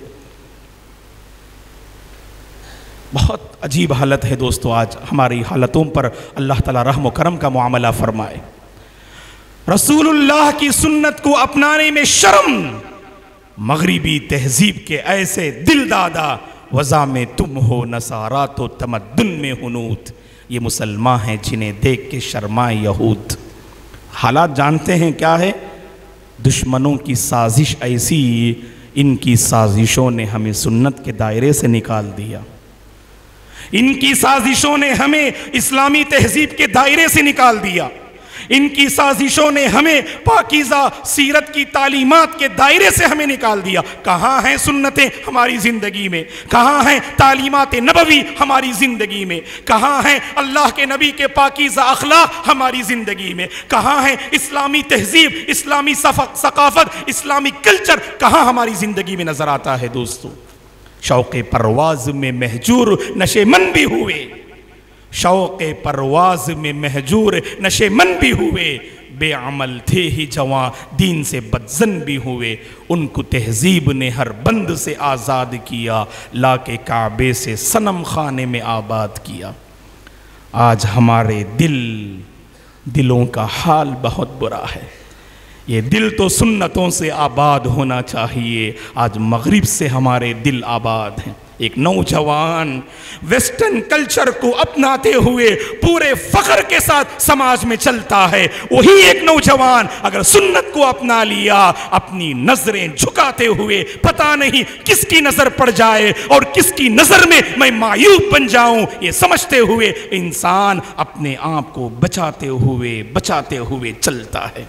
Speaker 3: بہت عجیب حالت ہے دوستو، آج ہماری حالتوں پر اللہ تعالیٰ رحم و کرم کا معاملہ فرمائے۔ رسول اللہ کی سنت کو اپنانے میں شرم، مغربی تہذیب کے ایسے دل دادا، وضع میں تم ہو نصارا تو تمدن میں ہنوت، یہ مسلمان ہیں جنہیں دیکھ کے شرمائے یہود۔ حالات جانتے ہیں کیا ہے؟ دشمنوں کی سازش ایسی، ان کی سازشوں نے ہمیں سنت کے دائرے سے نکال دیا، ان کی سازشوں نے ہمیں اسلامی تہذیب کے دائرے سے نکال دیا، ان کی سازشوں نے ہمیں پاکیزہ سیرت کی تعلیمات کے دائرے سے ہمیں نکال دیا۔ کہاں ہیں سنتیں ہماری زندگی میں؟ کہاں ہیں تعلیمات نبوی ہماری زندگی میں؟ کہاں ہیں اللہ کے نبی کے پاکیزہ اخلاق ہماری زندگی میں؟ کہاں ہیں اسلامی تہذیب، اسلامی ثقافت، اسلامی کلچر کہاں ہماری زندگی میں نظر آتا ہے دوستو؟ شوق پرواز میں مہجور نشے من بھی ہوئے، شوق پرواز میں مہجور نشے من بھی ہوئے، بے عمل تھے ہی جوان دین سے بدزن بھی ہوئے، ان کو تہذیب نے ہر بند سے آزاد کیا، لا کے کعبے سے صنم خانے میں آباد کیا۔ آج ہمارے دل دلوں کا حال بہت برا ہے، یہ دل تو سنتوں سے آباد ہونا چاہیے، آج مغرب سے ہمارے دل آباد ہیں۔ ایک نوجوان ویسٹرن کلچر کو اپناتے ہوئے پورے فخر کے ساتھ سماج میں چلتا ہے، وہی ایک نوجوان اگر سنت کو اپنا لیا، اپنی نظریں جھکاتے ہوئے پتہ نہیں کس کی نظر پڑ جائے اور کس کی نظر میں میں معیوب بن جاؤں، یہ سمجھتے ہوئے انسان اپنے آپ کو بچاتے ہوئے بچاتے ہوئے چلتا ہے۔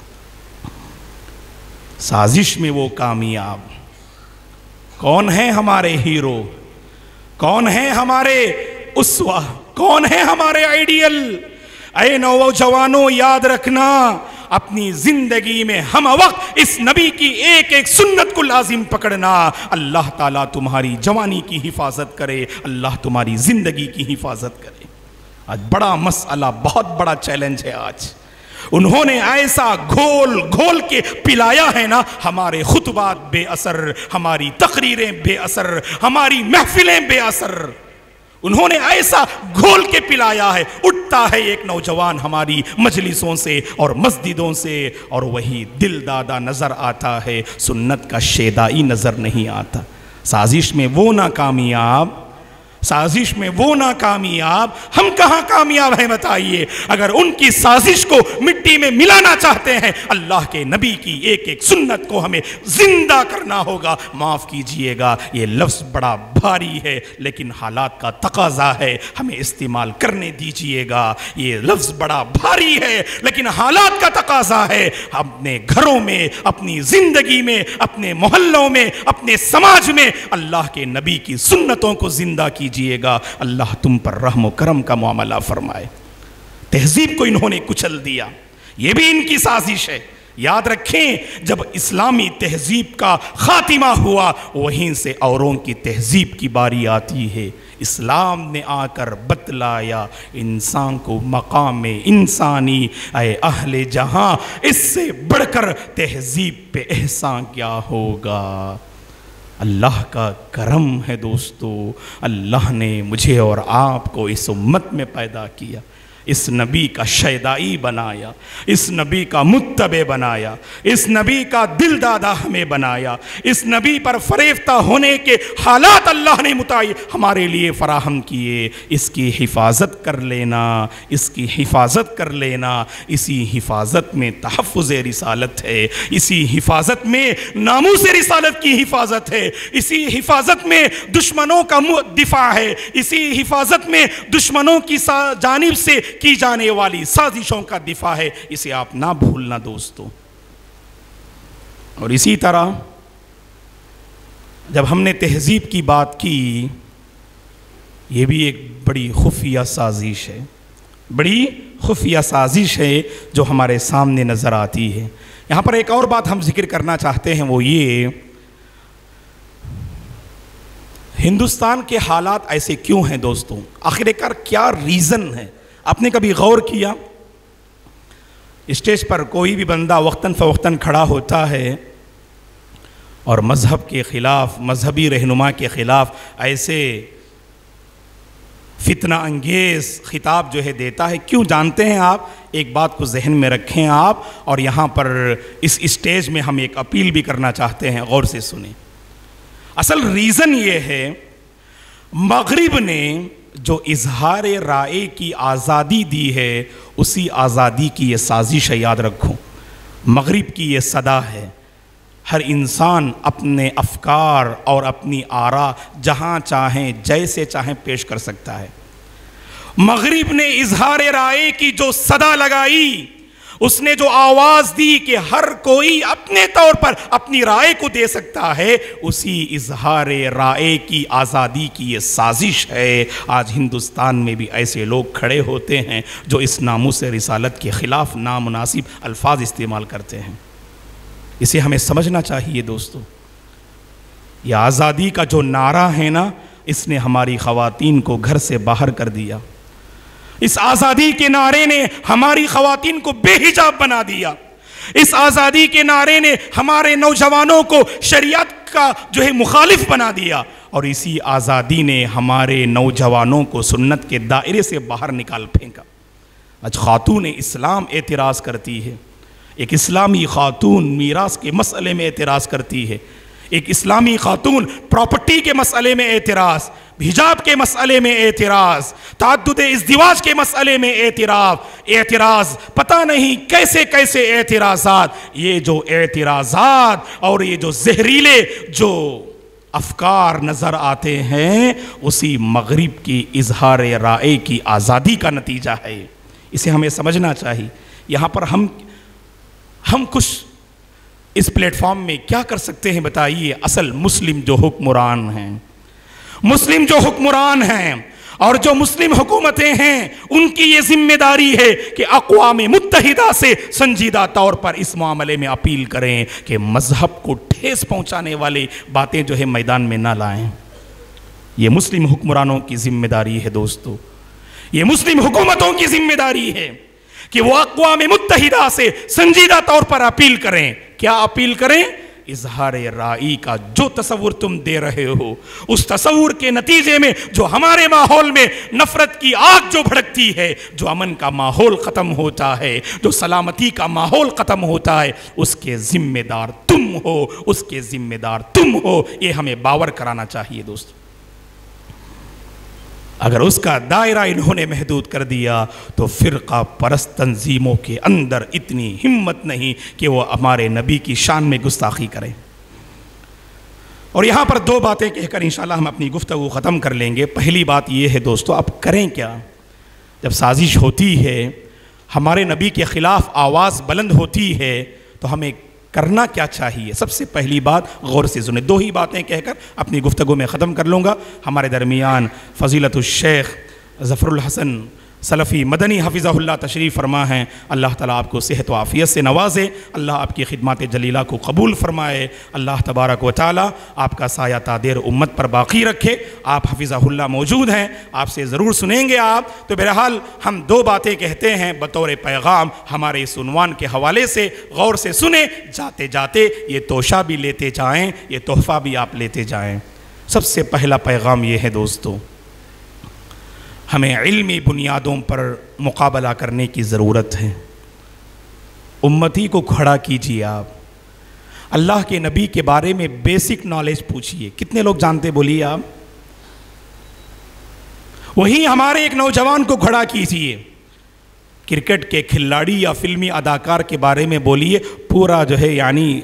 Speaker 3: سازش میں وہ کامیاب کون ہیں؟ ہمارے ہیرو کون ہیں؟ ہمارے اسوہ کون ہیں؟ ہمارے آئیڈیل؟ اے نوجوانوں، یاد رکھنا اپنی زندگی میں ہم وقت اس نبی کی ایک ایک سنت کو لازم پکڑنا۔ اللہ تعالیٰ تمہاری جوانی کی حفاظت کرے، اللہ تمہاری زندگی کی حفاظت کرے۔ آج بڑا مسئلہ، بہت بڑا چیلنج ہے۔ آج انہوں نے ایسا گھول گھول کے پلایا ہے نا، ہمارے خطبات بے اثر، ہماری تقریریں بے اثر، ہماری محفلیں بے اثر۔ انہوں نے ایسا گھول کے پلایا ہے، اٹھتا ہے ایک نوجوان ہماری مجلسوں سے اور مسجدوں سے اور وہی دل دادا نظر آتا ہے، سنت کا شیدائی نظر نہیں آتا۔ سازش میں وہ ناکامیاب سازش میں وہ ناکامیاب، ہم کہاں کامیاب ہیں بتائیے؟ اگر ان کی سازش کو مٹی میں ملانا چاہتے ہیں، اللہ کے نبی کی ایک ایک سنت کو ہمیں زندہ کرنا ہوگا۔ معاف کیجئے گا، یہ لفظ بڑا بھاری ہے لیکن حالات کا تقاضا ہے، ہمیں استعمال کرنے دیجئے گا۔ یہ لفظ بڑا بھاری ہے لیکن حالات کا تقاضا ہے۔ اپنے گھروں میں، اپنی زندگی میں، اپنے محلوں میں، اپنے سماج میں اللہ کے نبی کی سنتوں کو زندہ کیجئے گا، اللہ تم پر رحم و کرم کا معاملہ فرمائے۔ تہذیب کو انہوں نے کچل دیا، یہ بھی ان کی سازش ہے۔ یاد رکھیں، جب اسلامی تہذیب کا خاتمہ ہوا، وہیں سے اوروں کی تہذیب کی باری آتی ہے۔ اسلام نے آ کر بتلایا انسان کو مقام انسانی، اے اہل جہاں اس سے بڑھ کر تہذیب پہ احسان کیا ہوگا۔ اللہ کا کرم ہے دوستو، اللہ نے مجھے اور آپ کو اس امت میں پیدا کیا، اس نبی کا شیدائی بنایا، اس نبی کا متبع بنایا، اس نبی کا دل دادا ہمیں بنایا، اس نبی پر فریفتہ ہونے کے حالات اللہ نے متعین ہمارے لیے فراہم کیے۔ اس کی حفاظت کر لینا، اس کی حفاظت کر لینا، اسی حفاظت میں تحفظ رسالت ہے، اسی حفاظت میں ناموس رسالت کی حفاظت ہے، اسی حفاظت میں دشمنوں کا دفاع ہے، اسی حفاظت میں دشمنوں کی جانب سے کی جانے والی سازشوں کا دفاع ہے۔ اسے آپ نہ بھولنا دوستو۔ اور اسی طرح جب ہم نے تہذیب کی بات کی، یہ بھی ایک بڑی خفیہ سازش ہے، بڑی خفیہ سازش ہے جو ہمارے سامنے نظر آتی ہے۔ یہاں پر ایک اور بات ہم ذکر کرنا چاہتے ہیں، وہ یہ، ہندوستان کے حالات ایسے کیوں ہیں دوستوں؟ آخر کار کیا ریزن ہے؟ آپ نے کبھی غور کیا؟ اسٹیج پر کوئی بھی بندہ وقتاً فوقتاً کھڑا ہوتا ہے اور مذہب کے خلاف، مذہبی رہنما کے خلاف ایسے فتنہ انگیز خطاب جو ہے دیتا ہے۔ کیوں جانتے ہیں آپ؟ ایک بات کو ذہن میں رکھیں آپ، اور یہاں پر اس اسٹیج میں ہم ایک اپیل بھی کرنا چاہتے ہیں، غور سے سنیں۔ اصل ریزن یہ ہے، مغرب نے جو اظہار رائے کی آزادی دی ہے، اسی آزادی کی یہ سازش ہے۔ یاد رکھو، مغرب کی یہ صدا ہے، ہر انسان اپنے افکار اور اپنی آراء جہاں چاہیں جیسے چاہیں پیش کر سکتا ہے۔ مغرب نے اظہار رائے کی جو صدا لگائی، اس نے جو آواز دی کہ ہر کوئی اپنے طور پر اپنی رائے کو دے سکتا ہے، اسی اظہار رائے کی آزادی کی یہ سازش ہے۔ آج ہندوستان میں بھی ایسے لوگ کھڑے ہوتے ہیں جو اس ناموس رسالت کے خلاف نامناسب الفاظ استعمال کرتے ہیں۔ اسے ہمیں سمجھنا چاہیے دوستو۔ یہ آزادی کا جو نعرہ ہے نا، اس نے ہماری خواتین کو گھر سے باہر کر دیا۔ اس آزادی کے نعرے نے ہماری خواتین کو بے حجاب بنا دیا۔ اس آزادی کے نعرے نے ہمارے نوجوانوں کو شریعت کا جو ہے مخالف بنا دیا، اور اسی آزادی نے ہمارے نوجوانوں کو سنت کے دائرے سے باہر نکال پھینکا۔ آج خاتون اسلام اعتراض کرتی ہے، ایک اسلامی خاتون میراث کے مسئلے میں اعتراض کرتی ہے، ایک اسلامی خاتون پراپرٹی کے مسئلے میں اعتراض، حجاب کے مسئلے میں اعتراض، تعدد ازدواج کے مسئلے میں اعتراض اعتراض پتہ نہیں کیسے کیسے اعتراضات۔ یہ جو اعتراضات اور یہ جو زہریلے جو افکار نظر آتے ہیں، اسی مغرب کی اظہار رائے کی آزادی کا نتیجہ ہے۔ اسے ہمیں سمجھنا چاہیے۔ یہاں پر ہم ہم کچھ اس پلیٹ فارم میں کیا کر سکتے ہیں بتائیے؟ اصل مسلم جو حکمران ہیں، مسلم جو حکمران ہیں اور جو مسلم حکومتیں ہیں، ان کی یہ ذمہ داری ہے کہ اقوام متحدہ سے سنجیدہ طور پر اس معاملے میں اپیل کریں کہ مذہب کو ٹھیس پہنچانے والی باتیں جو ہے میدان میں نہ لائیں۔ یہ مسلم حکمرانوں کی ذمہ داری ہے دوستو، یہ مسلم حکومتوں کی ذمہ داری ہے کہ وہ اقوام متحدہ سے سنجیدہ طور پر اپیل کریں۔ کیا اپیل کریں؟ اظہار رائے کا جو تصور تم دے رہے ہو، اس تصور کے نتیجے میں جو ہمارے ماحول میں نفرت کی آگ جو بھڑکتی ہے، جو امن کا ماحول ختم ہوتا ہے، جو سلامتی کا ماحول ختم ہوتا ہے، اس کے ذمہ دار تم ہو، اس کے ذمہ دار تم ہو۔ یہ ہمیں باور کرانا چاہیے دوستو۔ اگر اس کا دائرہ انہوں نے محدود کر دیا تو فرقہ پرست تنظیموں کے اندر اتنی ہمت نہیں کہ وہ ہمارے نبی کی شان میں گستاخی کریں۔ اور یہاں پر دو باتیں کہہ کر انشاءاللہ ہم اپنی گفتگو ختم کر لیں گے۔ پہلی بات یہ ہے دوستو، اب کریں کیا؟ جب سازش ہوتی ہے، ہمارے نبی کے خلاف آواز بلند ہوتی ہے، تو ہمیں کرنا کیا چاہیے؟ سب سے پہلی بات غور سے سنیں۔ دو ہی باتیں کہہ کر اپنی گفتگو میں ختم کر لوں گا۔ ہمارے درمیان فضیلت الشیخ ظفر الحسن سلفی مدنی حفظہ اللہ تشریف فرما ہیں۔ اللہ تعالیٰ آپ کو صحت و عافیت سے نوازے، اللہ آپ کی خدمات جلیلہ کو قبول فرمائے، اللہ تبارک و تعالیٰ آپ کا سایہ تادیر امت پر باقی رکھے۔ آپ حفظہ اللہ موجود ہیں، آپ سے ضرور سنیں گے آپ۔ تو بہرحال ہم دو باتیں کہتے ہیں بطور پیغام ہمارے اس عنوان کے حوالے سے، غور سے سنیں، جاتے جاتے یہ توشہ بھی لیتے جائیں، یہ تحفہ بھی آپ لیتے جائیں۔ سب سے پہلا پیغام یہ ہے دوستو، ہمیں علمی بنیادوں پر مقابلہ کرنے کی ضرورت ہے۔ امتی کو کھڑا کیجیے، آپ اللہ کے نبی کے بارے میں بیسک نالج پوچھئے، کتنے لوگ جانتے بولیے آپ؟ وہی ہمارے ایک نوجوان کو کھڑا کیجیے، کرکٹ کے کھلاڑی یا فلمی اداکار کے بارے میں بولیے، پورا جو ہے یعنی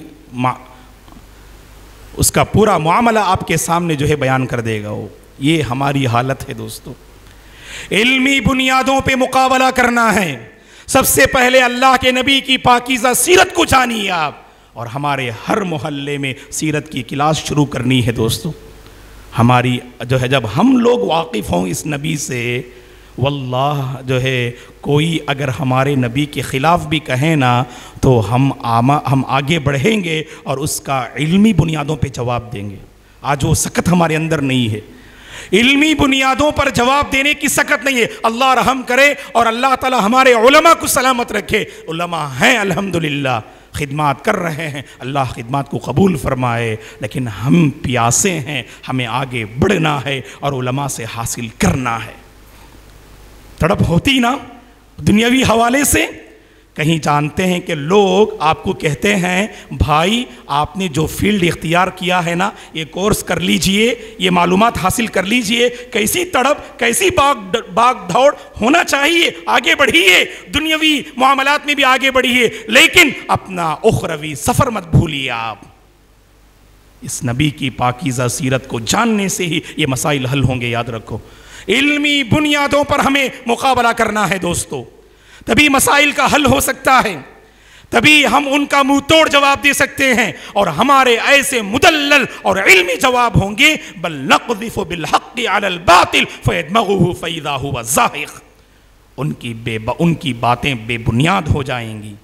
Speaker 3: اس کا پورا معاملہ آپ کے سامنے جو ہے بیان کر دے گا وہ۔ یہ ہماری حالت ہے دوستو۔ علمی بنیادوں پہ مقابلہ کرنا ہے۔ سب سے پہلے اللہ کے نبی کی پاکیزہ سیرت کو جانیے آپ، اور ہمارے ہر محلے میں سیرت کی کلاس شروع کرنی ہے دوستو۔ ہماری جو ہے جب ہم لوگ واقف ہوں اس نبی سے، واللہ جو ہے کوئی اگر ہمارے نبی کے خلاف بھی کہیں نا تو ہم ہم آگے بڑھیں گے اور اس کا علمی بنیادوں پہ جواب دیں گے۔ آج وہ سکت ہمارے اندر نہیں ہے، علمی بنیادوں پر جواب دینے کی سکت نہیں ہے۔ اللہ رحم کرے اور اللہ تعالی ہمارے علماء کو سلامت رکھے۔ علماء ہیں الحمدللہ، خدمات کر رہے ہیں، اللہ خدمات کو قبول فرمائے، لیکن ہم پیاسے ہیں، ہمیں آگے بڑھنا ہے اور علماء سے حاصل کرنا ہے۔ تڑپ ہوتی نا دنیاوی حوالے سے، کہیں جانتے ہیں کہ لوگ آپ کو کہتے ہیں بھائی آپ نے جو فیلڈ اختیار کیا ہے نا، یہ کورس کر لیجئے، یہ معلومات حاصل کر لیجئے، کیسی تڑپ کیسی باغ باغ دوڑ ہونا چاہیے، آگے بڑھیے، دنیاوی معاملات میں بھی آگے بڑھیے، لیکن اپنا اخروی سفر مت بھولیے۔ آپ اس نبی کی پاکیزہ سیرت کو جاننے سے ہی یہ مسائل حل ہوں گے، یاد رکھو۔ علمی بنیادوں پر ہمیں مقابلہ کرنا ہے دوستو، تبھی مسائل کا حل ہو سکتا ہے، تبھی ہم ان کا منہ توڑ جواب دے سکتے ہیں، اور ہمارے ایسے مدلل اور علمی جواب ہوں گے بل نقذف بالحق علی الباطل فیدمغه فاذا هو زاهق۔ ان کی بے با ان کی باتیں بے بنیاد ہو جائیں گی۔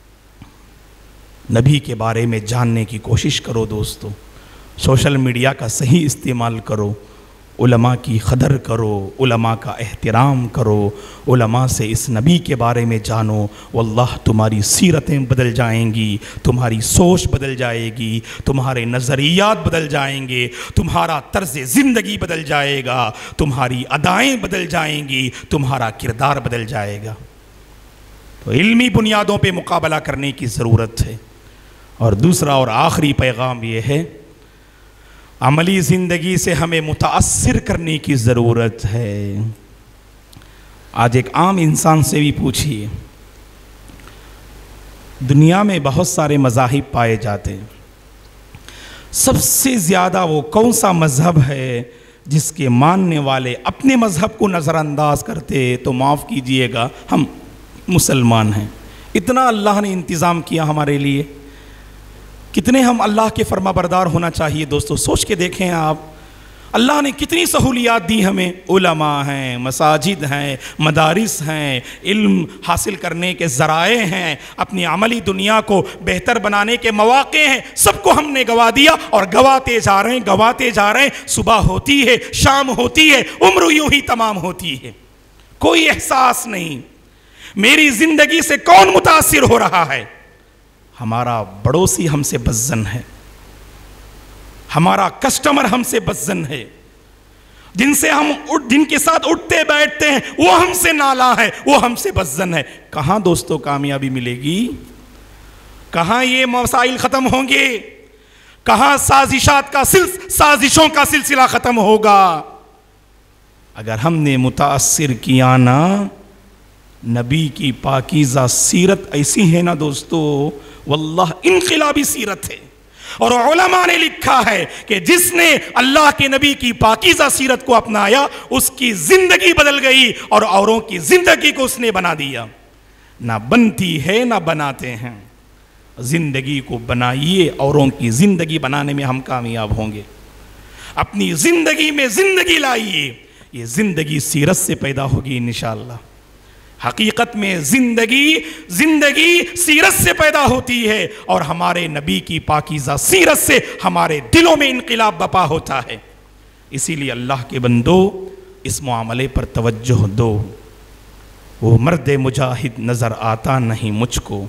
Speaker 3: نبی کے بارے میں جاننے کی کوشش کرو دوستو، سوشل میڈیا کا صحیح استعمال کرو، علماء کی قدر کرو، علماء کا احترام کرو، علماء سے اس نبی کے بارے میں جانو، واللہ تمہاری سیرتیں بدل جائیں گی، تمہاری سوچ بدل جائے گی، تمہارے نظریات بدل جائیں گے، تمہارا طرز زندگی بدل جائے گا، تمہاری ادائیں بدل جائیں گی، تمہارا کردار بدل جائے گا۔ تو علمی بنیادوں پہ مقابلہ کرنے کی ضرورت ہے. اور دوسرا اور آخری پیغام یہ ہے، عملی زندگی سے ہمیں متاثر کرنے کی ضرورت ہے. آج ایک عام انسان سے بھی پوچھیے، دنیا میں بہت سارے مذاہب پائے جاتے ہیں، سب سے زیادہ وہ کون سا مذہب ہے جس کے ماننے والے اپنے مذہب کو نظر انداز کرتے؟ تو معاف کیجئے گا، ہم مسلمان ہیں. اتنا اللہ نے انتظام کیا ہمارے لیے، کتنے ہم اللہ کے فرما بردار ہونا چاہیے. دوستو سوچ کے دیکھیں آپ، اللہ نے کتنی سہولیات دی ہمیں. علماء ہیں، مساجد ہیں، مدارس ہیں، علم حاصل کرنے کے ذرائع ہیں، اپنی عملی دنیا کو بہتر بنانے کے مواقع ہیں. سب کو ہم نے گوا دیا اور گواتے جا رہے ہیں گواتے جا رہے ہیں. صبح ہوتی ہے، شام ہوتی ہے، عمر یوں ہی تمام ہوتی ہے، کوئی احساس نہیں. میری زندگی سے کون متاثر ہو رہا ہے؟ ہمارا پڑوسی ہم سے بدظن ہے، ہمارا کسٹمر ہم سے بدظن ہے، جن سے ہم جن کے ساتھ اٹھتے بیٹھتے ہیں وہ ہم سے نالاں ہے، وہ ہم سے بدظن ہے. کہاں دوستو کامیابی ملے گی؟ کہاں یہ مسائل ختم ہوں گے؟ کہاں سازشات کا سلس سازشوں کا سلسلہ ختم ہوگا؟ اگر ہم نے متاثر کیا نا، نبی کی پاکیزہ سیرت ایسی ہے نا دوستو، واللہ انقلابی سیرت ہے. اور علماء نے لکھا ہے کہ جس نے اللہ کے نبی کی پاکیزہ سیرت کو اپنایا اس کی زندگی بدل گئی اور اوروں کی زندگی کو اس نے بنا دیا. نہ بنتی ہے نہ بناتے ہیں. زندگی کو بنائیے، اوروں کی زندگی بنانے میں ہم کامیاب ہوں گے. اپنی زندگی میں زندگی لائیے، یہ زندگی سیرت سے پیدا ہوگی انشاءاللہ. حقیقت میں زندگی زندگی سیرت سے پیدا ہوتی ہے، اور ہمارے نبی کی پاکیزہ سیرت سے ہمارے دلوں میں انقلاب بپا ہوتا ہے. اسی لیے اللہ کے بندو اس معاملے پر توجہ دو. وہ مرد مجاہد نظر آتا نہیں مجھ کو،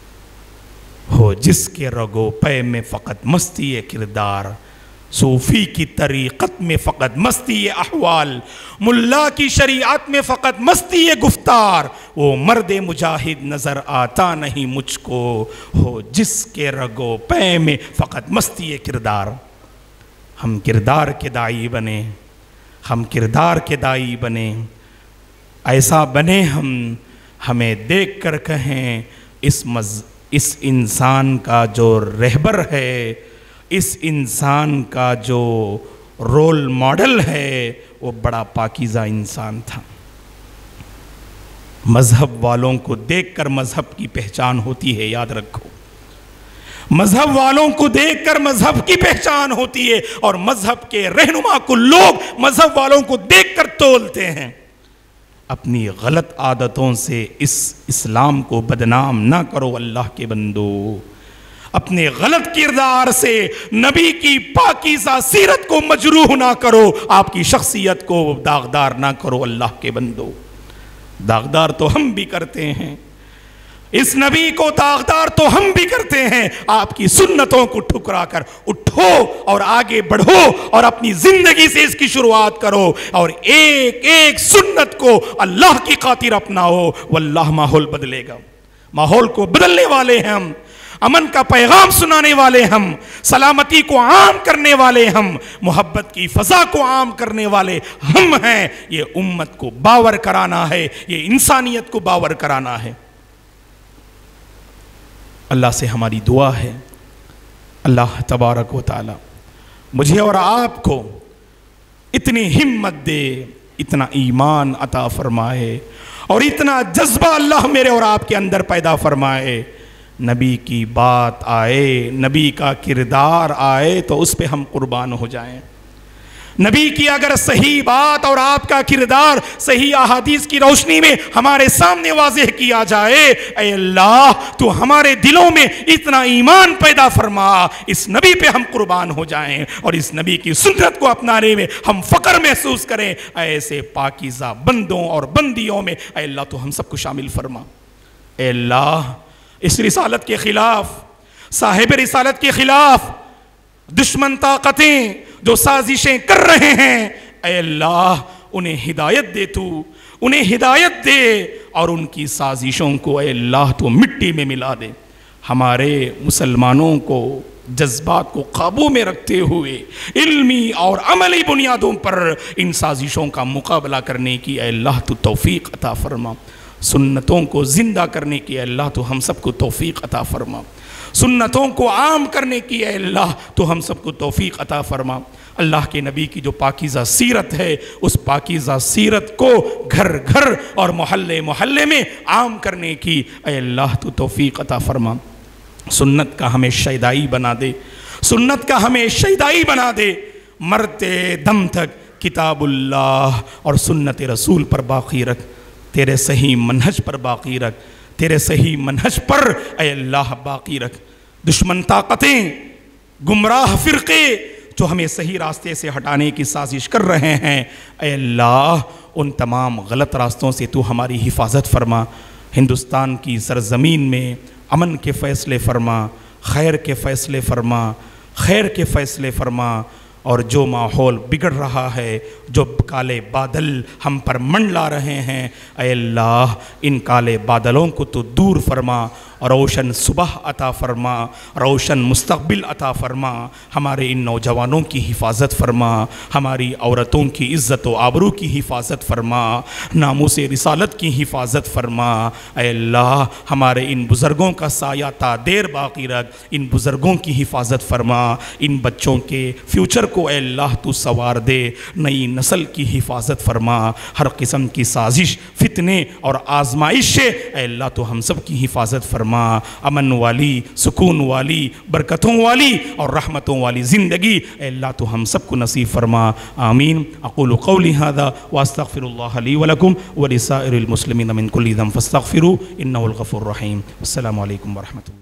Speaker 3: ہو جس کے رگو پے میں فقط مستی کردار. صوفی کی طریقت میں فقط مستی احوال، ملا کی شریعت میں فقط مستی گفتار. وہ مرد مجاہد نظر آتا نہیں مجھ کو، ہو جس کے رگو پے میں فقط مستی کردار. ہم کردار کے دائی بنے، ہم کردار کے دائی بنے، ایسا بنے ہم ہمیں دیکھ کر کہیں اس مز اس انسان کا جو رہبر ہے، اس انسان کا جو رول ماڈل ہے، وہ بڑا پاکیزہ انسان تھا. مذہب والوں کو دیکھ کر مذہب کی پہچان ہوتی ہے، یاد رکھو. مذہب والوں کو دیکھ کر مذہب کی پہچان ہوتی ہے، اور مذہب کے رہنما کو لوگ مذہب والوں کو دیکھ کر تولتے ہیں. اپنی غلط عادتوں سے اس اسلام کو بدنام نہ کرو اللہ کے بندو. اپنے غلط کردار سے نبی کی پاکیزہ سیرت کو مجروح نہ کرو، آپ کی شخصیت کو داغدار نہ کرو اللہ کے بندو. داغدار تو ہم بھی کرتے ہیں، اس نبی کو داغدار تو ہم بھی کرتے ہیں. آپ کی سنتوں کو ٹھکرا کر اٹھو اور آگے بڑھو اور اپنی زندگی سے اس کی شروعات کرو، اور ایک ایک سنت کو اللہ کی خاطر اپناؤ، واللہ ماحول بدلے گا. ماحول کو بدلنے والے ہیں ہم، امن کا پیغام سنانے والے ہم، سلامتی کو عام کرنے والے ہم، محبت کی فضا کو عام کرنے والے ہم ہیں. یہ امت کو باور کرانا ہے، یہ انسانیت کو باور کرانا ہے. اللہ سے ہماری دعا ہے، اللہ تبارک و تعالی مجھے اور آپ کو اتنی ہمت دے، اتنا ایمان عطا فرمائے، اور اتنا جذبہ اللہ میرے اور آپ کے اندر پیدا فرمائے. نبی کی بات آئے، نبی کا کردار آئے تو اس پہ ہم قربان ہو جائیں. نبی کی اگر صحیح بات اور آپ کا کردار صحیح احادیث کی روشنی میں ہمارے سامنے واضح کیا جائے، اے اللہ تو ہمارے دلوں میں اتنا ایمان پیدا فرما، اس نبی پہ ہم قربان ہو جائیں اور اس نبی کی سنت کو اپنانے میں ہم فخر محسوس کریں. ایسے پاکیزہ بندوں اور بندیوں میں اے اللہ تو ہم سب کو شامل فرما. اے اللہ اس رسالت کے خلاف، صاحب رسالت کے خلاف دشمن طاقتیں جو سازشیں کر رہے ہیں، اے اللہ انہیں ہدایت دے، تو انہیں ہدایت دے اور ان کی سازشوں کو اے اللہ تو مٹی میں ملا دے. ہمارے مسلمانوں کو جذبات کو قابو میں رکھتے ہوئے علمی اور عملی بنیادوں پر ان سازشوں کا مقابلہ کرنے کی اے اللہ تو توفیق عطا فرما. سنتوں کو زندہ کرنے کی اے اللہ تو ہم سب کو توفیق عطا فرما. سنتوں کو عام کرنے کی اے اللہ تو ہم سب کو توفیق عطا فرما. اللہ کے نبی کی جو پاکیزہ سیرت ہے اس پاکیزہ سیرت کو گھر گھر اور محلے محلے میں عام کرنے کی اے اللہ تو توفیق عطا فرما. سنت کا ہمیں شیدائی بنا دے, سنت کا ہمیں شیدائی بنا دے. مرتے دم تک کتاب اللہ اور سنت رسول پر باقی رکھ, تیرے صحیح منہج پر باقی رکھ, تیرے صحیح منہج پر اے اللہ باقی رکھ. دشمن طاقتیں, گمراہ فرقے جو ہمیں صحیح راستے سے ہٹانے کی سازش کر رہے ہیں, اے اللہ ان تمام غلط راستوں سے تو ہماری حفاظت فرما. ہندوستان کی سرزمین میں امن کے فیصلے فرما, خیر کے فیصلے فرما, خیر کے فیصلے فرما. اور جو ماحول بگڑ رہا ہے, جو کالے بادل ہم پر منڈلا رہے ہیں, اے اللہ ان کالے بادلوں کو تو دور فرما, روشن صبح عطا فرما, روشن مستقبل عطا فرما. ہمارے ان نوجوانوں کی حفاظت فرما, ہماری عورتوں کی عزت و آبرو کی حفاظت فرما, ناموس رسالت کی حفاظت فرما. اے اللہ ہمارے ان بزرگوں کا سایہ تا دیر باقی رکھ, ان بزرگوں کی حفاظت فرما. ان بچوں کے فیوچر کو اے اللہ تو سوار دے, نئی نسل کی حفاظت فرما. ہر قسم کی سازش, فتنے اور آزمائش سے اے اللہ تو ہم سب کی حفاظت فرما. امن والی, سکون والی, برکتوں والی اور رحمتوں والی زندگی اے اللہ تو ہم سب کو نصیب فرما. آمین. اقول قولی هذا واستغفر الله لي ولكم ولسائر المسلمين من كل ذنب فاستغفروه انه الغفور الرحيم. السلام علیکم ورحمۃ اللہ.